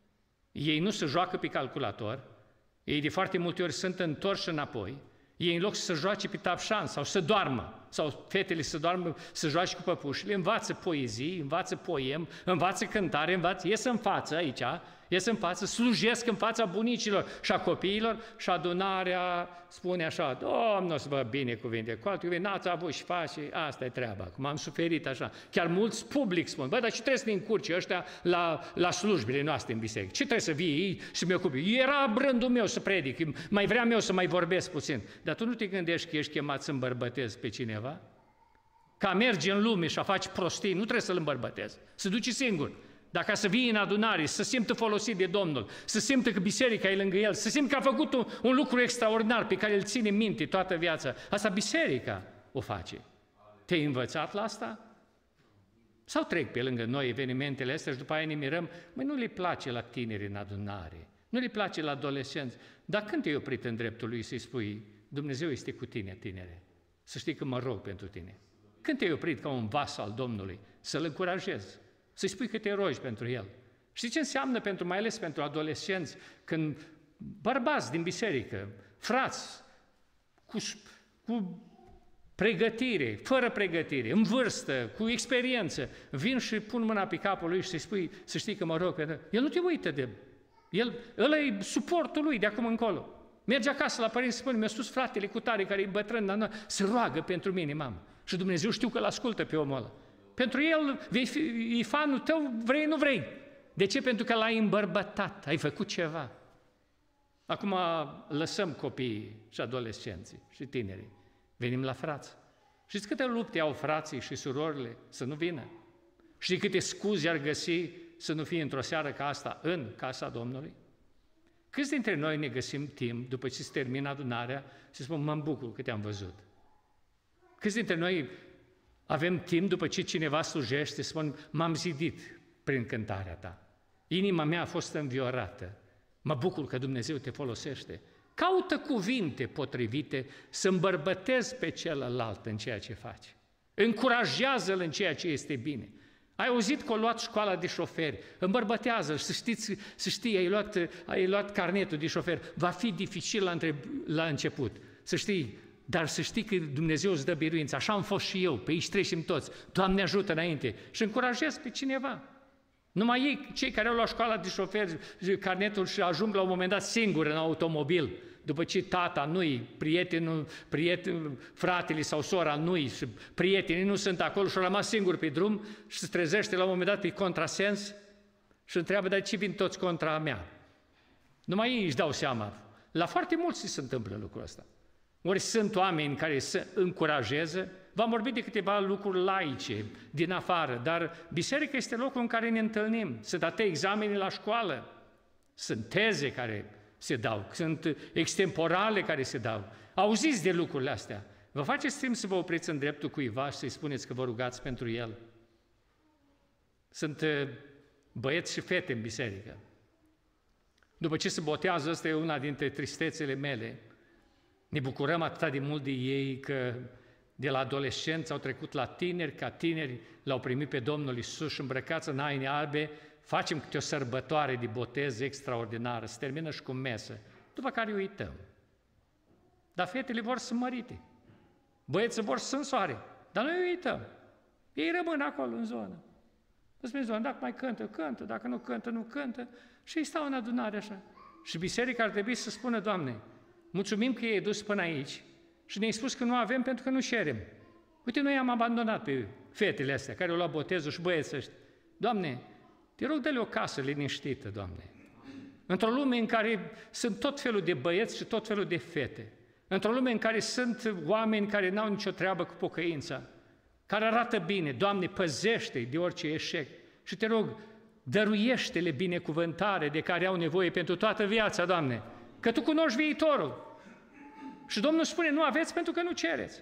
Ei nu se joacă pe calculator, ei de foarte multe ori sunt întorși înapoi, ei în loc să joace pe tavșan sau să doarmă, sau fetele să doarmă, să joace cu păpușile, învață poezii, învață poem, învață cântare, ies în față aici, ies în față, slujesc în fața bunicilor și a copiilor și adunarea spune așa, Domnul o să vă binecuvinte, cu alte cuvinte, n-ați avut și face, asta e treaba, cum am suferit așa. Chiar mulți public spun, bă, dar ce trebuie să ne încurce ăștia la slujbile noastre în biserică? Ce trebuie să vii ei și mi ocupi? Era rândul meu să predic, mai vreau eu să mai vorbesc puțin. Dar tu nu te gândești că ești chemat să îmbărbătezi pe cineva? Ca mergi în lume și a faci prostii, nu trebuie să-l îmbărbătezi, să duci singur. Dacă să vii în adunare, să simtă folosit de Domnul, să simtă că biserica e lângă el, să simtă că a făcut un lucru extraordinar pe care îl ține în minte toată viața. Asta biserica o face. Te-ai învățat la asta? Sau trec pe lângă noi evenimentele astea și după aia ne mirăm, măi, nu le place la tineri în adunare, nu le place la adolescenți, dar când te-ai oprit în dreptul lui să-i spui, Dumnezeu este cu tine, tinere, să știi că mă rog pentru tine. Când te-ai oprit ca un vas al Domnului, să-l încurajezi, să-i spui că te rogi pentru el. Știi ce înseamnă mai ales pentru adolescenți, când bărbați din biserică, frați, cu pregătire, fără pregătire, în vârstă, cu experiență, vin și pun mâna pe capul lui și să-i spui, să știi că mă rog pentru el. Nu te uită de el, ăla e suportul lui de acum încolo. Merge acasă la părinți și spune, mi-a spus fratele cu tare care e bătrân, dar se roagă pentru mine, mamă. Și Dumnezeu știu că l-ascultă pe omul ăla. Pentru el, e fanul tău, vrei, nu vrei. De ce? Pentru că l-ai îmbărbătat, ai făcut ceva. Acum lăsăm copiii și adolescenții și tinerii. Venim la frați. Știți câte lupte au frații și surorile să nu vină? Știți câte scuze ar găsi să nu fie într-o seară ca asta în casa Domnului? Câți dintre noi ne găsim timp, după ce se termină adunarea, și spun, mă bucur că te-am văzut? Câți dintre noi avem timp, după ce cineva slujește, să spun, m-am zidit prin cântarea ta. Inima mea a fost înviorată. Mă bucur că Dumnezeu te folosește. Caută cuvinte potrivite să îmbărbătezi pe celălalt în ceea ce faci. Încurajează-l în ceea ce este bine. Ai auzit că a luat școala de șoferi, îmbărbătează-l, să știi, ai luat carnetul de șofer, va fi dificil la început, să știi, dar să știi că Dumnezeu îți dă biruință, așa am fost și eu, pe aici trecem toți, Doamne ajută înainte și încurajezi pe cineva. Numai ei, cei care au luat școala de șoferi, carnetul și ajung la un moment dat singuri în automobil, după ce tata nu-i, prietenul, fratele sau sora nu-i și prietenii nu sunt acolo și au rămas singuri pe drum și se trezește la un moment dat pe contrasens și întreabă, dar ce vin toți contra mea? Numai ei își dau seama. La foarte mulți se întâmplă lucrul ăsta. Ori sunt oameni care se încurajeze. V-am vorbit de câteva lucruri laice din afară, dar biserica este locul în care ne întâlnim. Sunt atâtea examene la școală, sunt teze care se dau, sunt extemporale care se dau. Auziți de lucrurile astea. Vă faceți timp să vă opriți în dreptul cuiva și să-i spuneți că vă rugați pentru el. Sunt băieți și fete în biserică. După ce se botează, asta e una dintre tristețele mele. Ne bucurăm atât de mult de ei că de la adolescenți au trecut la tineri, ca tineri l-au primit pe Domnul Iisus și îmbrăcați în haine albe, facem câte o sărbătoare de botez extraordinară, se termină și cu mesă, după care uităm. Dar fetele vor să mărite, băieții vor să însoare, dar noi uităm. Ei rămân acolo în zonă. Îți spune, dacă mai cântă, cântă, dacă nu cântă, nu cântă și ei stau în adunare așa. Și biserica ar trebui să spună, Doamne, mulțumim că i-ai dus până aici și ne-ai spus că nu avem pentru că nu cerem. Uite, noi am abandonat pe fetele astea care au luat botezul și băieții ăștia. Doamne, te rog, dă-le o casă liniștită, Doamne. Într-o lume în care sunt tot felul de băieți și tot felul de fete. Într-o lume în care sunt oameni care n-au nicio treabă cu pocăința, care arată bine, Doamne, păzește-i de orice eșec. Și te rog, dăruiește-le binecuvântare de care au nevoie pentru toată viața, Doamne, că Tu cunoști viitorul. Și Domnul spune, nu aveți pentru că nu cereți.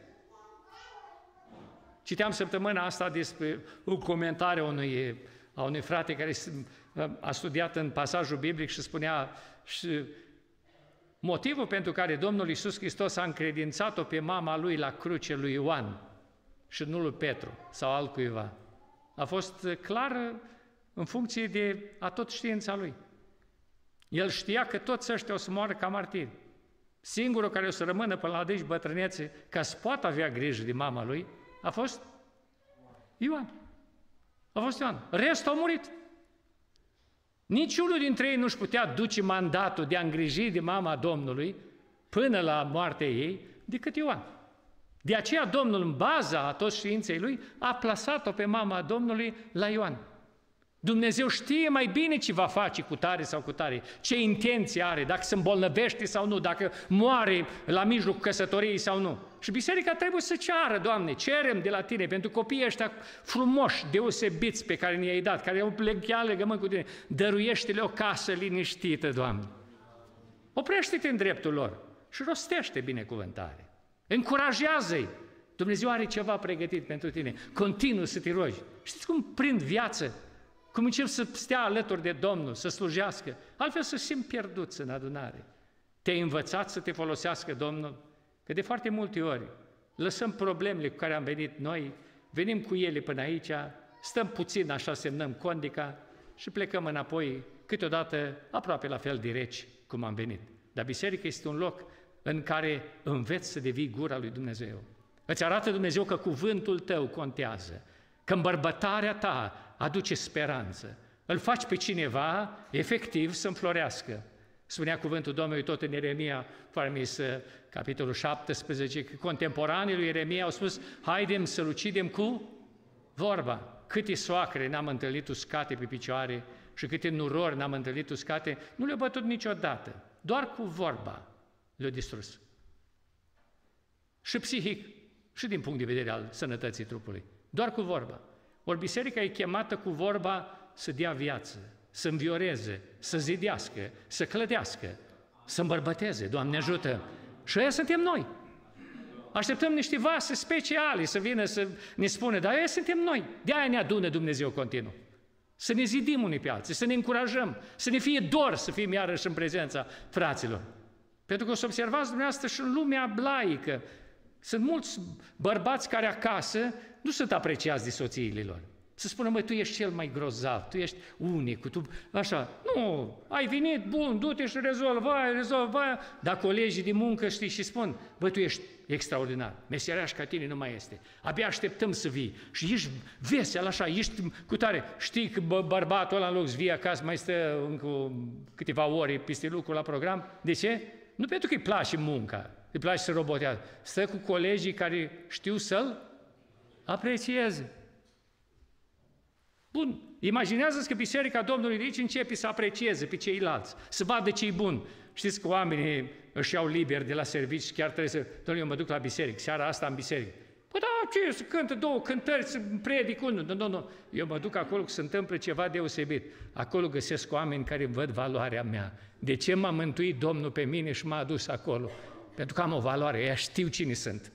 Citeam săptămâna asta despre un comentariu a unui frate care a studiat în pasajul biblic și spunea și motivul pentru care Domnul Iisus Hristos a încredințat-o pe mama lui la cruce lui Ioan și nu lui Petru sau altcuiva, a fost clar în funcție de atot știința lui. El știa că toți ăștia o să moară ca martiri. Singurul care o să rămână până la adânci bătrânețe ca să poată avea grijă de mama lui a fost Ioan. A fost Ioan. Restul au murit. Niciunul dintre ei nu-și putea duce mandatul de a îngriji de mama Domnului până la moartea ei decât Ioan. De aceea Domnul, în baza a toți științei lui, a plasat-o pe mama Domnului la Ioan. Dumnezeu știe mai bine ce va face cu tare sau cu tare, ce intenție are, dacă se îmbolnăvește sau nu, dacă moare la mijlocul căsătoriei sau nu. Și biserica trebuie să ceară, Doamne, cerem de la Tine pentru copiii ăștia frumoși, deosebiți pe care ne-ai dat, care au chiar legământ cu Tine, dăruiește-le o casă liniștită, Doamne. Oprește-te în dreptul lor și rostește binecuvântare. Încurajează-i. Dumnezeu are ceva pregătit pentru tine. Continuu să te rogi. Știți cum prind viață? Cum încep să stea alături de Domnul, să slujească? Altfel să simt pierduți în adunare. Te-ai învățat să te folosească Domnul? Că de foarte multe ori lăsăm problemele cu care am venit noi, venim cu ele până aici, stăm puțin, așa semnăm condica și plecăm înapoi, câteodată aproape la fel de reci cum am venit. Dar biserica este un loc în care înveți să devii gura lui Dumnezeu. Îți arată Dumnezeu că cuvântul tău contează, că îmbărbătarea ta aduce speranță. Îl faci pe cineva, efectiv, să înflorească. Spunea cuvântul Domnului tot în Ieremia, capitolul 17, că contemporanii lui Ieremia au spus, haidem să-l ucidem cu vorba. Câte soacre n-am întâlnit uscate pe picioare și câte nurori n-am întâlnit uscate, nu le-au bătut niciodată. Doar cu vorba le-au distrus. Și psihic, și din punct de vedere al sănătății trupului. Doar cu vorba. Ori biserica e chemată cu vorba să dea viață, să învioreze, să zidească, să clădească, să îmbărbăteze. Doamne ajută! Și aia suntem noi. Așteptăm niște vase speciale să vină să ne spună, dar aia suntem noi. De-aia ne adună Dumnezeu continuu. Să ne zidim unii pe alții, să ne încurajăm, să ne fie dor să fim iarăși în prezența fraților. Pentru că o să observați dumneavoastră și în lumea laică, sunt mulți bărbați care acasă nu sunt apreciați de soțiile lor. Să spună, măi, tu ești cel mai grozav, tu ești unic, tu așa. Nu, ai venit, bun, du-te și rezolvă aia. Dar colegii de muncă știi și spun, băi, tu ești extraordinar, meseriaș ca tine nu mai este. Abia așteptăm să vii și ești vesel așa, ești cu tare. Știi că bărbatul ăla în loc să vie acasă mai stă încă câteva ore peste lucru la program. De ce? Nu pentru că îi place munca, îi place să robotează. Stă cu colegii care știu să-l aprecieze. Bun, imaginează-ți că Biserica Domnului de aici începe să aprecieze pe ceilalți, să vadă ce-i bun. Știți că oamenii își iau liber de la servici și chiar trebuie să... Dom'le, eu mă duc la biserică, seara asta în biserică. Păi da, ce, să cântă două cântări, să predic unul. Nu. Eu mă duc acolo că se întâmplă ceva deosebit. Acolo găsesc oameni care văd valoarea mea. De ce m-a mântuit Domnul pe mine și m-a adus acolo? Pentru că am o valoare, ea știu cine sunt.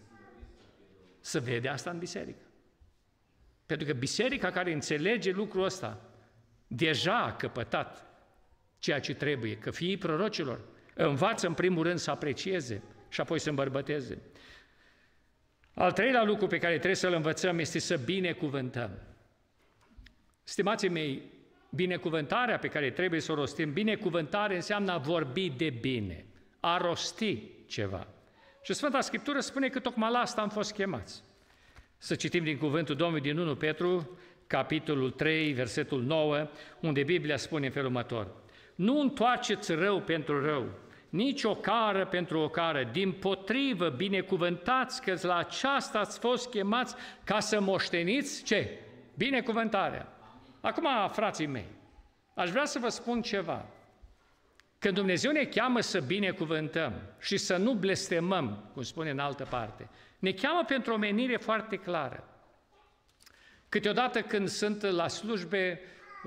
Să vede asta în biserică. Pentru că biserica care înțelege lucrul ăsta deja a căpătat ceea ce trebuie, că fiii prorocilor învață în primul rând să aprecieze și apoi să îmbărbăteze. Al treilea lucru pe care trebuie să-l învățăm este să binecuvântăm. Stimații mei, binecuvântarea pe care trebuie să o rostim, binecuvântare înseamnă a vorbi de bine, a rosti ceva. Și Sfânta Scriptură spune că tocmai la asta am fost chemați. Să citim din cuvântul Domnului din 1 Petru, capitolul 3, versetul 9, unde Biblia spune în felul următor: nu întoarceți rău pentru rău, nici o cară pentru o cară, dimpotrivă, binecuvântați că la aceasta ați fost chemați ca să moșteniți ce? Binecuvântarea. Acum, frații mei, aș vrea să vă spun ceva. Când Dumnezeu ne cheamă să binecuvântăm și să nu blestemăm, cum spune în altă parte, ne cheamă pentru o menire foarte clară. Câteodată când sunt la slujbe,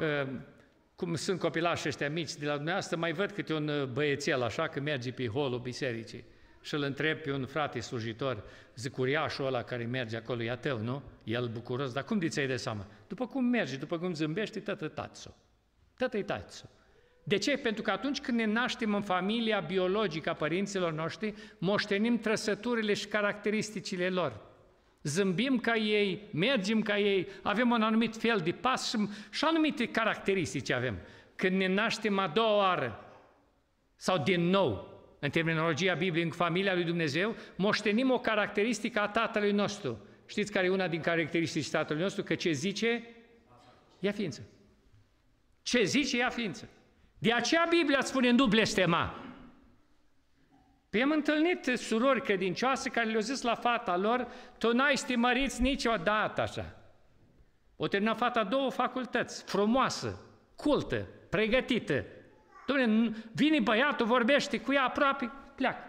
cum sunt copilași ăștia mici de la dumneavoastră, mai văd câte un băiețel așa că merge pe holul bisericii și îl întreb pe un frate slujitor, zic, uriașul ăla care merge acolo, e a tău, nu? El bucuros, dar cum de ți-ai de seama? După cum merge, după cum zâmbește, tătă tațo. Tătă-i tațo. De ce? Pentru că atunci când ne naștem în familia biologică a părinților noștri, moștenim trăsăturile și caracteristicile lor. Zâmbim ca ei, mergem ca ei, avem un anumit fel de pas și anumite caracteristici avem. Când ne naștem a doua oară, sau din nou, în terminologia Bibliei, în familia lui Dumnezeu, moștenim o caracteristică a tatălui nostru. Știți care e una din caracteristici tatălui nostru? Că ce zice, ia ființă. Ce zice, ia ființă. De aceea Biblia spune, nu blestema. Păi am întâlnit surori credincioase care le-au zis la fata lor, tu n-ai să te măriți niciodată așa. O terminat fata 2 facultăți, frumoasă, cultă, pregătită. Doamne, vine băiatul, vorbește cu ea aproape, pleacă.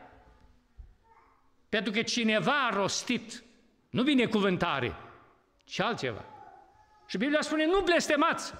Pentru că cineva a rostit, nu binecuvântare, ci altceva. Și Biblia spune, nu blestemați.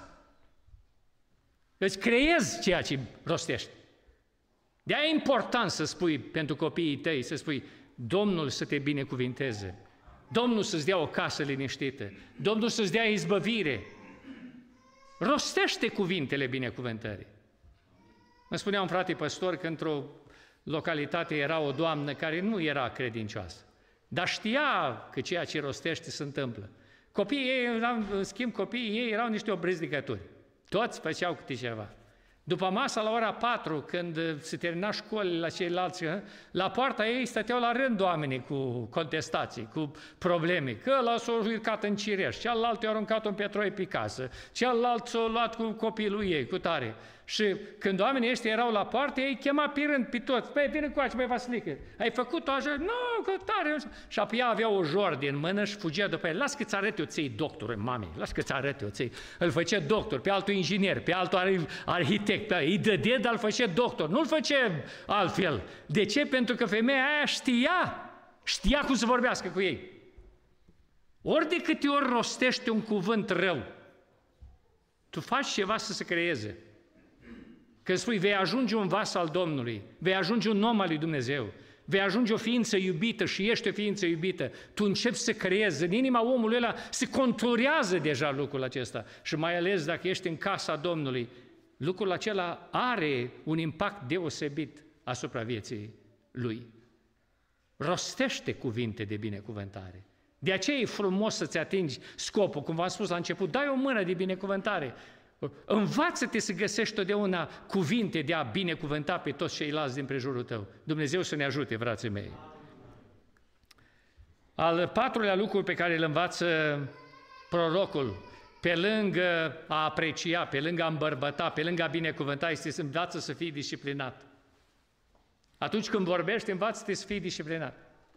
Îți creezi ceea ce rostești. De-aia e important să spui pentru copiii tăi, să spui, Domnul să te binecuvinteze, Domnul să-ți dea o casă liniștită, Domnul să-ți dea izbăvire. Rostește cuvintele binecuvântării. Îmi spunea un frate păstor că într-o localitate era o doamnă care nu era credincioasă, dar știa că ceea ce rostește se întâmplă. Copiii ei, în schimb, copiii ei erau niște obreznicături. Toți făceau câte ceva. După masa, la ora 4, când se termina școlile la ceilalți, la poarta ei stăteau la rând oamenii cu contestații, cu probleme. Că ăla s-a urcat în cireș, celălalt i-a aruncat un petroi pe casă, celălalt s-a luat cu copilul ei, cu tare. Și când oamenii ăștia erau la poartă, ei chema pe rând pe toți. Păi, vine cu aici, băi, Vasilică, ai făcut-o așa? Nu, că tare. Și apoi ea avea o jordie în mână și fugea după el. Las că-ți arăt eu ție doctor, mami, las că-ți arăt eu ție. Îl făcea doctor, pe altul inginer, pe altul arhitect, îi dădea, dar îl făcea doctor. Nu-l făcea altfel. De ce? Pentru că femeia aia știa cum să vorbească cu ei. Ori de câte ori rostește un cuvânt rău, tu faci ceva să se creeze. Când spui, vei ajunge un vas al Domnului, vei ajunge un om al lui Dumnezeu, vei ajunge o ființă iubită și ești o ființă iubită, tu începi să creezi, în inima omului ăla se conturează deja lucrul acesta. Și mai ales dacă ești în casa Domnului, lucrul acela are un impact deosebit asupra vieții lui. Rostește cuvinte de binecuvântare. De aceea e frumos să-ți atingi scopul, cum v-am spus la început, dai o mână de binecuvântare. Învață-te să găsești totdeauna cuvinte de a binecuvânta pe toți ceilalți din prejurul tău. Dumnezeu să ne ajute, frații mei. Al patrulea lucru pe care îl învață prorocul, pe lângă a aprecia, pe lângă a îmbărbăta, pe lângă a binecuvânta, este să învață să fii disciplinat. Atunci când vorbești, învață-te să fii disciplinat.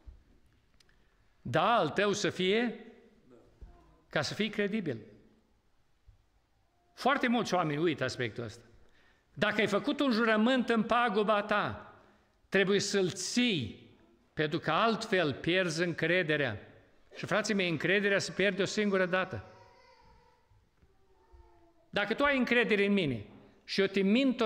Da, al tău să fie ca să fii credibil. Foarte mulți oameni uită aspectul ăsta. Dacă ai făcut un jurământ în paguba ta, trebuie să-l ții, pentru că altfel pierzi încrederea. Și, frații mei, încrederea se pierde o singură dată. Dacă tu ai încredere în mine și eu te mint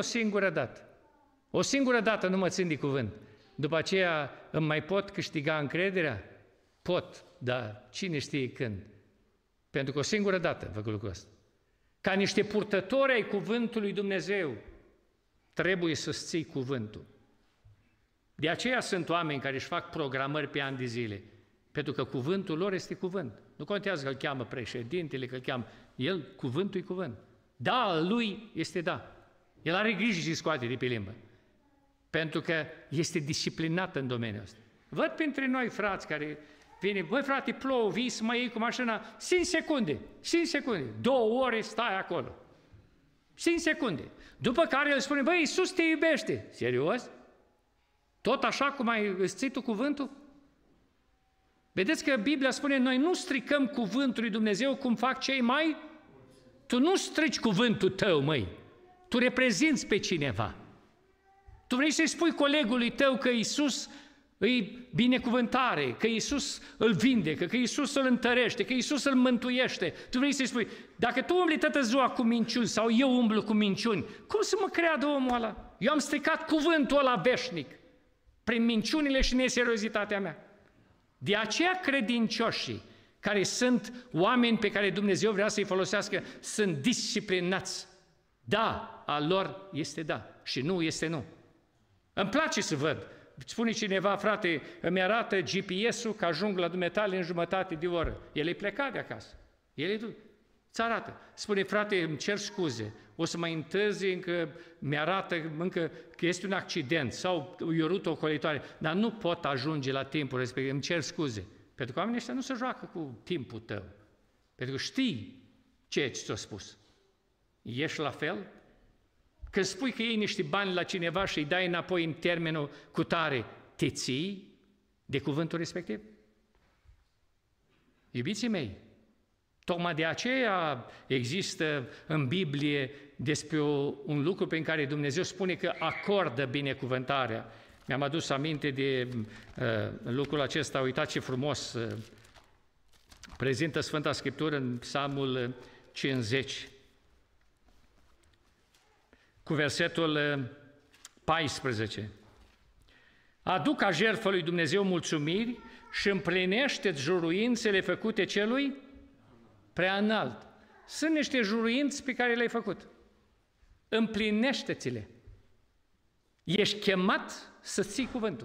o singură dată nu mă țin de cuvânt, după aceea îmi mai pot câștiga încrederea? Pot, dar cine știe când? Pentru că o singură dată am făcut lucrul ăsta. Ca niște purtători ai cuvântului lui Dumnezeu, trebuie să-ți ții cuvântul. De aceea sunt oameni care își fac programări pe ani de zile, pentru că cuvântul lor este cuvânt. Nu contează că îl cheamă președintele, că îl cheamă... El, cuvântul e cuvânt. Da, al lui este da. El are grijă și scoate de pe limbă. Pentru că este disciplinat în domeniul ăsta. Văd printre noi frați care vine, băi frate, plouă, vii să mă iei cu mașina, 5 secunde, 2 ore stai acolo. 5 secunde. După care el spune, băi, Iisus te iubește. Serios? Tot așa cum ai ții tu cuvântul? Vedeți că Biblia spune, noi nu stricăm cuvântul lui Dumnezeu cum fac cei mai... Tu nu strici cuvântul tău, măi. Tu reprezinți pe cineva. Tu vrei să-i spui colegului tău că Iisus îi binecuvântare, că Iisus îl vindecă, că Iisus îl întărește, că Iisus îl mântuiește. Tu vrei să-i spui, dacă tu umbli toată ziua cu minciuni sau eu umblu cu minciuni, cum să mă creadă omul ăla? Eu am stricat cuvântul ăla veșnic prin minciunile și neseriozitatea mea. De aceea credincioșii, care sunt oameni pe care Dumnezeu vrea să-i folosească, sunt disciplinați. Da, al lor este da și nu este nu. Îmi place să văd. Spune cineva, frate, îmi arată GPS-ul că ajung la dumneavoastră în jumătate de oră. El e plecat de acasă. Îți arată. Spune, frate, îmi cer scuze, o să mai întârzi, încă mi-arată încă că este un accident sau e o rută ocolitoare, dar nu pot ajunge la timpul respectiv, îmi cer scuze. Pentru că oamenii ăștia nu se joacă cu timpul tău. Pentru că știi ceea ce ți-a spus. Ești la fel? Când spui că iei niște bani la cineva și îi dai înapoi în termenul cu tare, te ții de cuvântul respectiv? Iubiții mei, tocmai de aceea există în Biblie despre un lucru pe care Dumnezeu spune că acordă binecuvântarea. Mi-am adus aminte de lucrul acesta, uitați ce frumos prezintă Sfânta Scriptură în Psalmul 50. Cu versetul 14. Adu ca jertfă lui Dumnezeu mulțumiri și împlinește-ți juruințele făcute celui prea înalt. Sunt niște juruinți pe care le-ai făcut. Împlinește-ți-le. Ești chemat să ții cuvântul.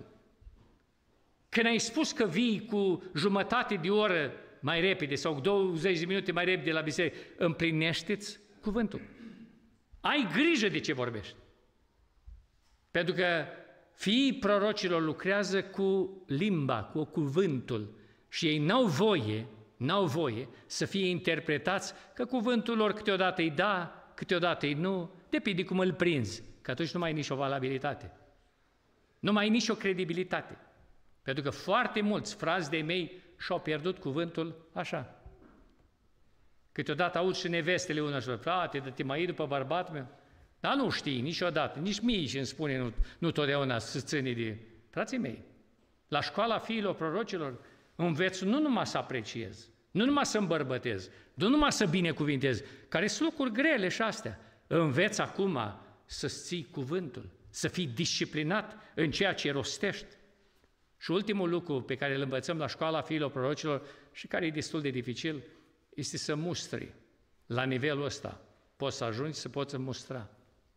Când ai spus că vii cu jumătate de oră mai repede sau 20 de minute mai repede la biserică, împlinește-ți cuvântul. Ai grijă de ce vorbești. Pentru că fiii prorocilor lucrează cu limba, cu cuvântul și ei n-au voie să fie interpretați că cuvântul lor câteodată îi da, câteodată îi nu, depinde cum îl prinzi, că atunci nu mai ai nicio valabilitate. Nu mai ai nicio credibilitate. Pentru că foarte mulți frați de mei și-au pierdut cuvântul așa. Câteodată aud și nevestele unor și frate, dă-te mai după bărbatul meu. Dar nu știi niciodată, nici mie și îmi spune nu totdeauna să ține de... Frații mei, la școala fiilor prorocilor înveț nu numai să apreciez, nu numai să îmbărbătez, nu numai să binecuvintez, care sunt lucruri grele și astea. Înveț acum să-ți ții cuvântul, să fii disciplinat în ceea ce rostești. Și ultimul lucru pe care îl învățăm la școala fiilor prorocilor și care e destul de dificil, este să mustri. La nivelul ăsta poți să ajungi să poți mustra.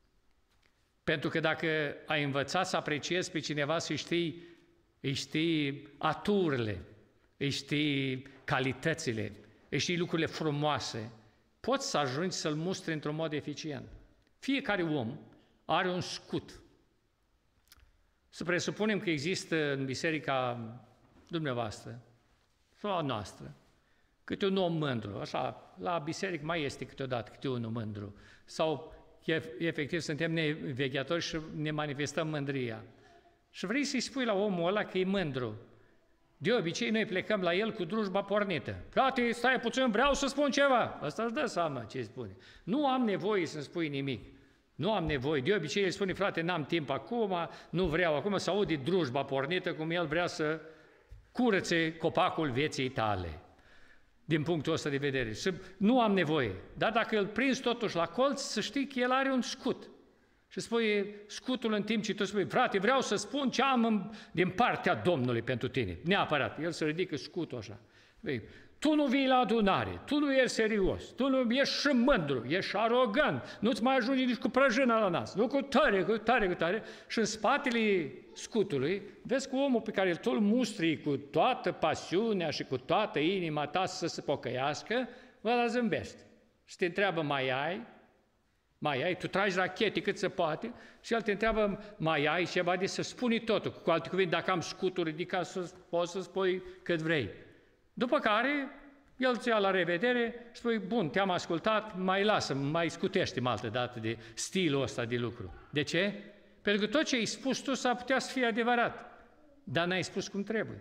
Pentru că dacă ai învățat să apreciezi pe cineva, să îi știi aturile, îi știi calitățile, îi știi lucrurile frumoase, poți să ajungi să-l mustri într-un mod eficient. Fiecare om are un scut. Să presupunem că există în biserica dumneavoastră sau a noastră câte un om mândru, așa, la biserică mai este câteodată câte unul mândru, sau efectiv suntem neveghetori și ne manifestăm mândria. Și vrei să-i spui la omul ăla că e mândru. De obicei noi plecăm la el cu drujba pornită. Frate, stai puțin, vreau să spun ceva. Asta îți dă seama ce spune. Nu am nevoie să-mi spui nimic. Nu am nevoie. De obicei el spune, frate, n-am timp acum, nu vreau acum să aud de drujba pornită cum el vrea să curățe copacul vieții tale. Din punctul ăsta de vedere. Și nu am nevoie. Dar dacă îl prinzi totuși la colț, să știi că el are un scut. Și spui scutul în timp ce tu spui, frate, vreau să spun ce am din partea Domnului pentru tine. Neapărat. El se ridică scutul așa. Tu nu vii la adunare, tu nu ești serios, tu nu ești și mândru, ești arogant, nu-ți mai ajunge nici cu prăjina la nas, nu cu tare. Și în spatele scutului, vezi cu omul pe care tu îl mustri cu toată pasiunea și cu toată inima ta să se pocăiască, ăla zâmbește. Și te întreabă, mai ai, tu tragi rachete cât se poate și el te întreabă, mai ai ceva de să spuni totul. Cu alte cuvinte, dacă am scutul ridicat, poți să spui cât vrei. După care, el îți ia la revedere și spui, bun, te-am ascultat, mai lasă, mai scutește-mă altă dată de stilul ăsta de lucru. De ce? Pentru că tot ce ai spus tu s-ar putea să fie adevărat, dar n-ai spus cum trebuie.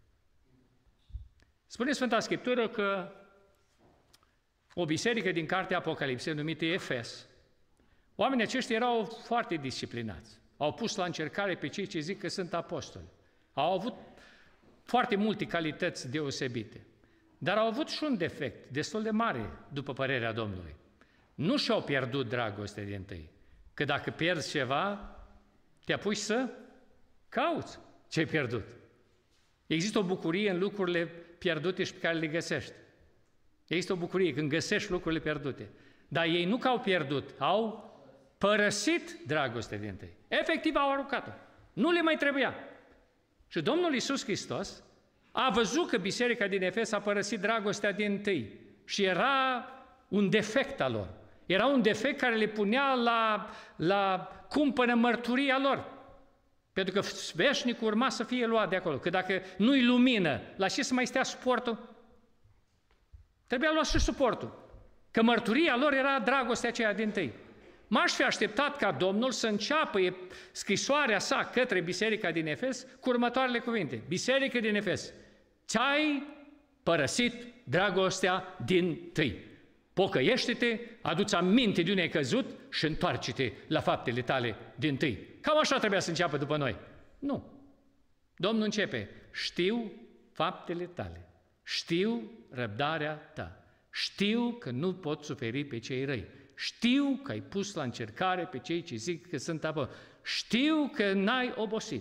Spune Sfânta Scriptură că o biserică din cartea Apocalipsei, numită Efes, oamenii aceștia erau foarte disciplinați. Au pus la încercare pe cei ce zic că sunt apostoli. Au avut foarte multe calități deosebite, dar au avut și un defect destul de mare, după părerea Domnului. Nu și-au pierdut dragostea dintâi, că dacă pierzi ceva, te apuci să cauți ce ai pierdut. Există o bucurie în lucrurile pierdute și pe care le găsești. Există o bucurie când găsești lucrurile pierdute. Dar ei nu că au pierdut, au părăsit dragostea dintâi. Efectiv au aruncat-o. Nu le mai trebuia. Și Domnul Iisus Hristos a văzut că biserica din Efes a părăsit dragostea dintâi și era un defect al lor. Era un defect care le punea la cumpănă mărturia lor. Pentru că veșnic urma să fie luat de acolo. Că dacă nu-i lumină, la ce să mai stea suportul? Trebuia luat și suportul. Că mărturia lor era dragostea aceea dintâi. M-aș fi așteptat ca Domnul să înceapă scrisoarea sa către biserica din Efes cu următoarele cuvinte. Biserica din Efes, ți-ai părăsit dragostea dintâi. Pocăiește-te, adu-ți aminte de unde ai căzut și întoarce-te la faptele tale dintâi. Cam așa trebuia să înceapă după noi. Nu. Domnul începe, știu faptele tale, știu răbdarea ta, știu că nu pot suferi pe cei răi, știu că ai pus la încercare pe cei ce zic că sunt apă, știu că n-ai obosit,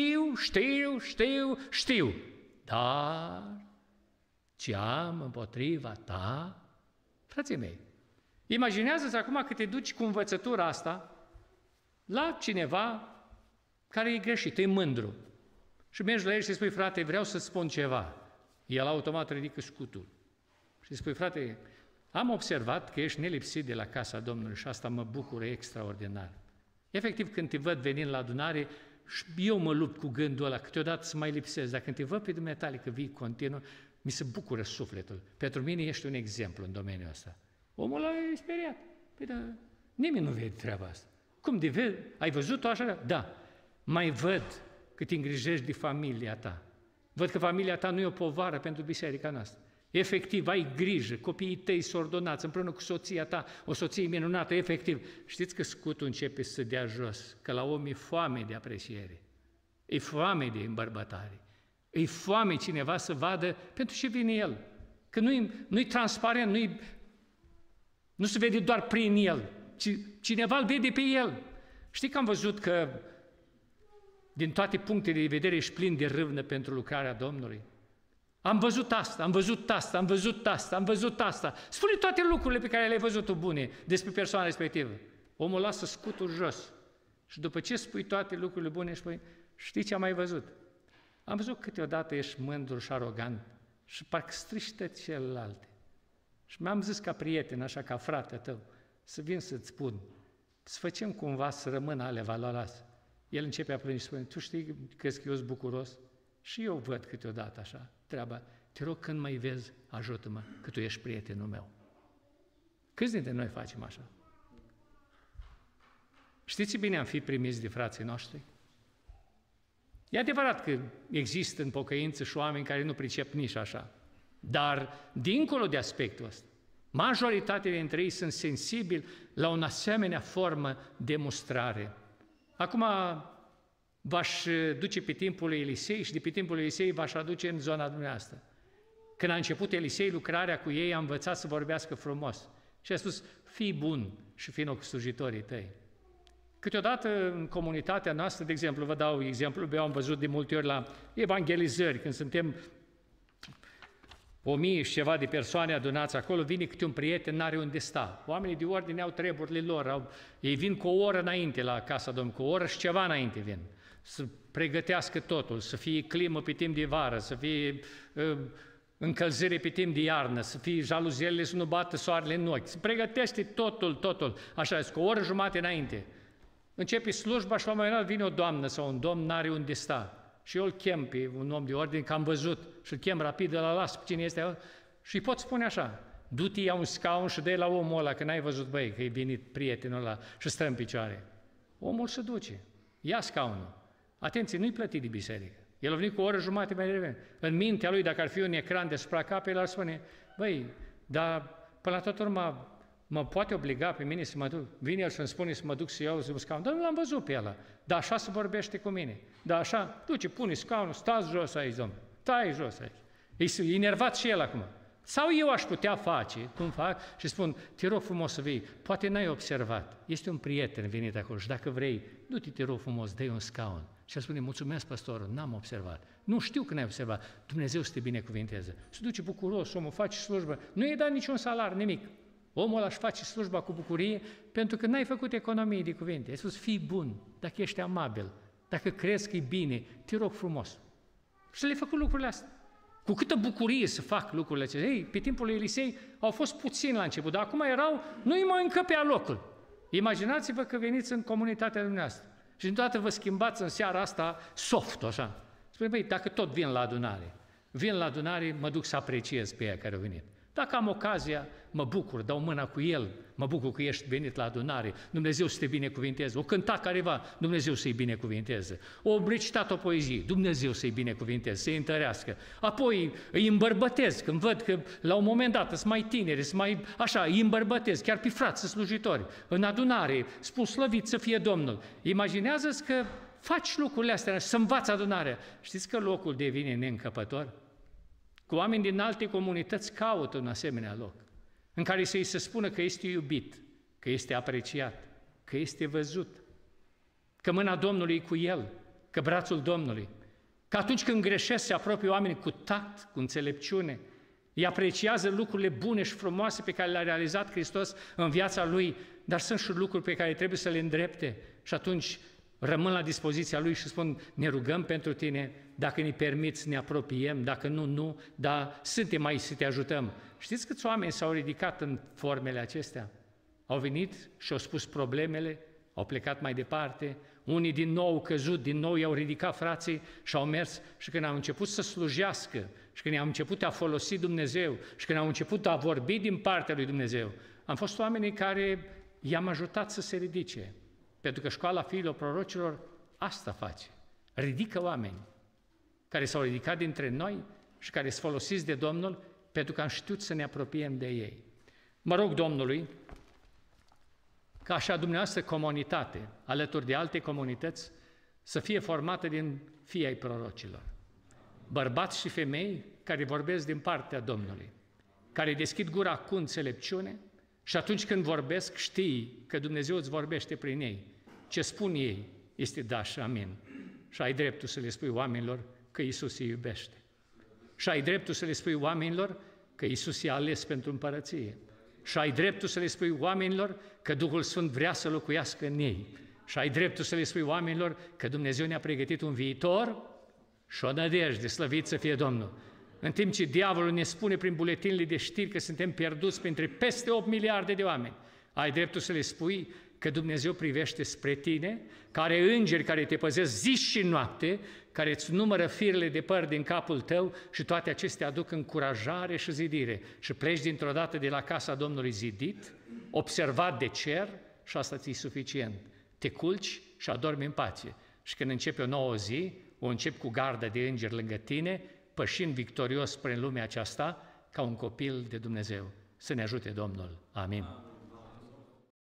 știu, dar ce am împotriva ta? Frații mei, imaginează-ți acum că te duci cu învățătura asta la cineva care e greșit, e mândru. Și mergi la el și îi spui, frate, vreau să spun ceva. El automat ridică scutul. Și îi spui, frate, am observat că ești nelipsit de la casa Domnului și asta mă bucură extraordinar. Efectiv, când te văd venind la adunare, eu mă lupt cu gândul ăla, câteodată să mai lipsesc, dar când te văd pe dumneatale că vii continuu, mi se bucură sufletul. Pentru mine ești un exemplu în domeniul ăsta. Omul ăla e speriat. Păi da, nimeni nu vede treaba asta. Cum de vezi? Ai văzut-o așa? Da. Mai văd că te îngrijești de familia ta. Văd că familia ta nu e o povară pentru biserica noastră. Efectiv, ai grijă, copiii tăi sunt ordonați împreună cu soția ta, o soție minunată, efectiv. Știți că scutul începe să dea jos, că la om e foame de apreciere, e foame de îmbărbătare, e foame cineva să vadă pentru ce vine el. Că nu-i transparent, nu se vede doar prin el, ci cineva îl vede pe el. Știi că am văzut că din toate punctele de vedere ești plin de râvnă pentru lucrarea Domnului? Am văzut asta. Spune toate lucrurile pe care le-ai văzut tu bune despre persoana respectivă. Omul lasă scutul jos. Și după ce spui toate lucrurile bune, spui, știi ce am mai văzut? Am văzut câteodată ești mândru și arogant și parcă strici toate celelalte. Și mi-am zis ca prieten, așa ca frate tău, să vin să-ți spun, să facem cumva să rămână ale valoroase. El începe a plânge și spune, tu știi, crezi că eu sunt bucuros? Și eu văd câteodată așa treaba. Te rog, când mai vezi, ajută-mă, că tu ești prietenul meu. Câți dintre noi facem așa? Știți ce bine am fi primiți de frații noștri? E adevărat că există în pocăință și oameni care nu pricep nici așa. Dar, dincolo de aspectul ăsta, majoritatea dintre ei sunt sensibili la o asemenea formă de mustrare. Acum v-aș duce pe timpul lui Elisei și de pe timpul lui Elisei v-aș aduce în zona dumneavoastră. Când a început Elisei lucrarea cu ei, a învățat să vorbească frumos. Și a spus, fii bun și fii cu slujitorii tăi. Câteodată în comunitatea noastră, de exemplu, vă dau exemplu, eu am văzut de multe ori la evangelizări, când suntem 1000 și ceva de persoane adunați acolo, vine câte un prieten, n-are unde sta. Oamenii de ordine au treburile lor, ei vin cu o oră înainte la casa Domnului, cu o oră și ceva înainte vin. Să pregătească totul, să fie climă pe timp de vară, să fie încălzire pe timp de iarnă, să fie jaluzielile să nu bată soarele în ochi. Se pregătește totul, așa, cu o oră jumate înainte. Începe slujba și la un moment dat vine o doamnă sau un domn, n-are unde sta. Și eu îl chem pe un om de ordine, că am văzut, și îl chem rapid de la las, cine este, și îi pot spune așa, du-te, ia un scaun și dă la omul ăla, că n-ai văzut, băi, că e venit prietenul ăla și stă în picioare. Omul se duce, ia scaunul. Atenție, nu-i plătit de biserică. El a venit cu o oră jumate mai devreme. În mintea lui, dacă ar fi un ecran deasupra capului, el ar spune, băi, dar până la toată urmă mă poate obliga pe mine să mă duc. Vine el și-mi spune să mă duc să iau un scaun. Dar nu l-am văzut pe ăla. Dar așa se vorbește cu mine. Dar așa, duce, pune scaunul, stați jos aici, domn. Stai jos aici. E enervat și el acum. Sau eu aș putea face, cum fac, și spun, te rog frumos să vii. Poate n-ai observat. Este un prieten venit acolo și dacă vrei, du-te, te rog frumos, dă-i un scaun. Și el spune, mulțumesc, păstorul, n-am observat. Nu știu că n-ai observat. Dumnezeu să te binecuvinteze. Se duce bucuros, omul face slujbă. Nu i-ai dat niciun salar, nimic. Omul ăla își face slujba cu bucurie pentru că n-ai făcut economie de cuvinte. Ai spus, fii bun, dacă ești amabil, dacă crezi că e bine, te rog frumos. Și le-ai făcut lucrurile astea. Cu câtă bucurie să fac lucrurile acestea. Ei, pe timpul lui Elisei au fost puțini la început, dar acum nu-i mai încăpea locul. Imaginați-vă că veniți în comunitatea dumneavoastră și deodată vă schimbați în seara asta soft, așa. Spune, băi, dacă tot vin la adunare, mă duc să apreciez pe ea care au venit. Dacă am ocazia, mă bucur, dau mâna cu el, mă bucur că ești venit la adunare, Dumnezeu să te binecuvinteze. O cântat careva, Dumnezeu să-i binecuvinteze. O recitat o poezie, Dumnezeu să-i binecuvinteze, să-i întărească. Apoi îi îmbărbătez, când văd că la un moment dat sunt mai tineri, sunt mai așa, îi îmbărbătez, chiar pe frați slujitori, în adunare, spun slăvit să fie Domnul. Imaginează-ți că faci lucrurile astea, să învați adunarea. Știți că locul devine neîncăpător? Cu oameni din alte comunități caută un asemenea loc, în care să-i se spună că este iubit, că este apreciat, că este văzut, că mâna Domnului e cu el, că brațul Domnului, că atunci când greșesc se apropie oamenii cu tact, cu înțelepciune, îi apreciază lucrurile bune și frumoase pe care le-a realizat Hristos în viața Lui, dar sunt și lucruri pe care trebuie să le îndrepte și atunci rămân la dispoziția Lui și spun, ne rugăm pentru tine, dacă ne permiți, ne apropiem, dacă nu, nu, dar suntem aici să te ajutăm. Știți câți oameni s-au ridicat în formele acestea? Au venit și au spus problemele, au plecat mai departe, unii din nou au căzut, din nou i-au ridicat frații și au mers și când au început să slujească și când au început a folosi Dumnezeu și când au început a vorbi din partea lui Dumnezeu, am fost oamenii care i-am ajutat să se ridice. Pentru că școala fiilor prorocilor asta face. Ridică oameni care s-au ridicat dintre noi și care sunt folosiți de Domnul pentru că am știut să ne apropiem de ei. Mă rog Domnului ca așa dumneavoastră comunitate, alături de alte comunități, să fie formată din fii ai prorocilor. Bărbați și femei care vorbesc din partea Domnului, care deschid gura cu înțelepciune și atunci când vorbesc știi că Dumnezeu îți vorbește prin ei. Ce spun ei este da și amin. Și ai dreptul să le spui oamenilor că Iisus îi iubește. Și ai dreptul să le spui oamenilor că Iisus i-a ales pentru împărăție. Și ai dreptul să le spui oamenilor că Duhul Sfânt vrea să locuiască în ei. Și ai dreptul să le spui oamenilor că Dumnezeu ne-a pregătit un viitor și o nădejde, slăvit să fie Domnul. În timp ce diavolul ne spune prin buletinile de știri că suntem pierduți printre peste 8 miliarde de oameni, ai dreptul să le spui că Dumnezeu privește spre tine, că are îngeri care te păzesc zi și noapte, care îți numără firele de păr din capul tău și toate acestea aduc încurajare și zidire. Și pleci dintr-o dată de la casa Domnului zidit, observat de cer și asta ți-e suficient. Te culci și adormi în pace. Și când începe o nouă zi, o începi cu garda de îngeri lângă tine, pășind victorios prin lumea aceasta ca un copil de Dumnezeu. Să ne ajute Domnul. Amin.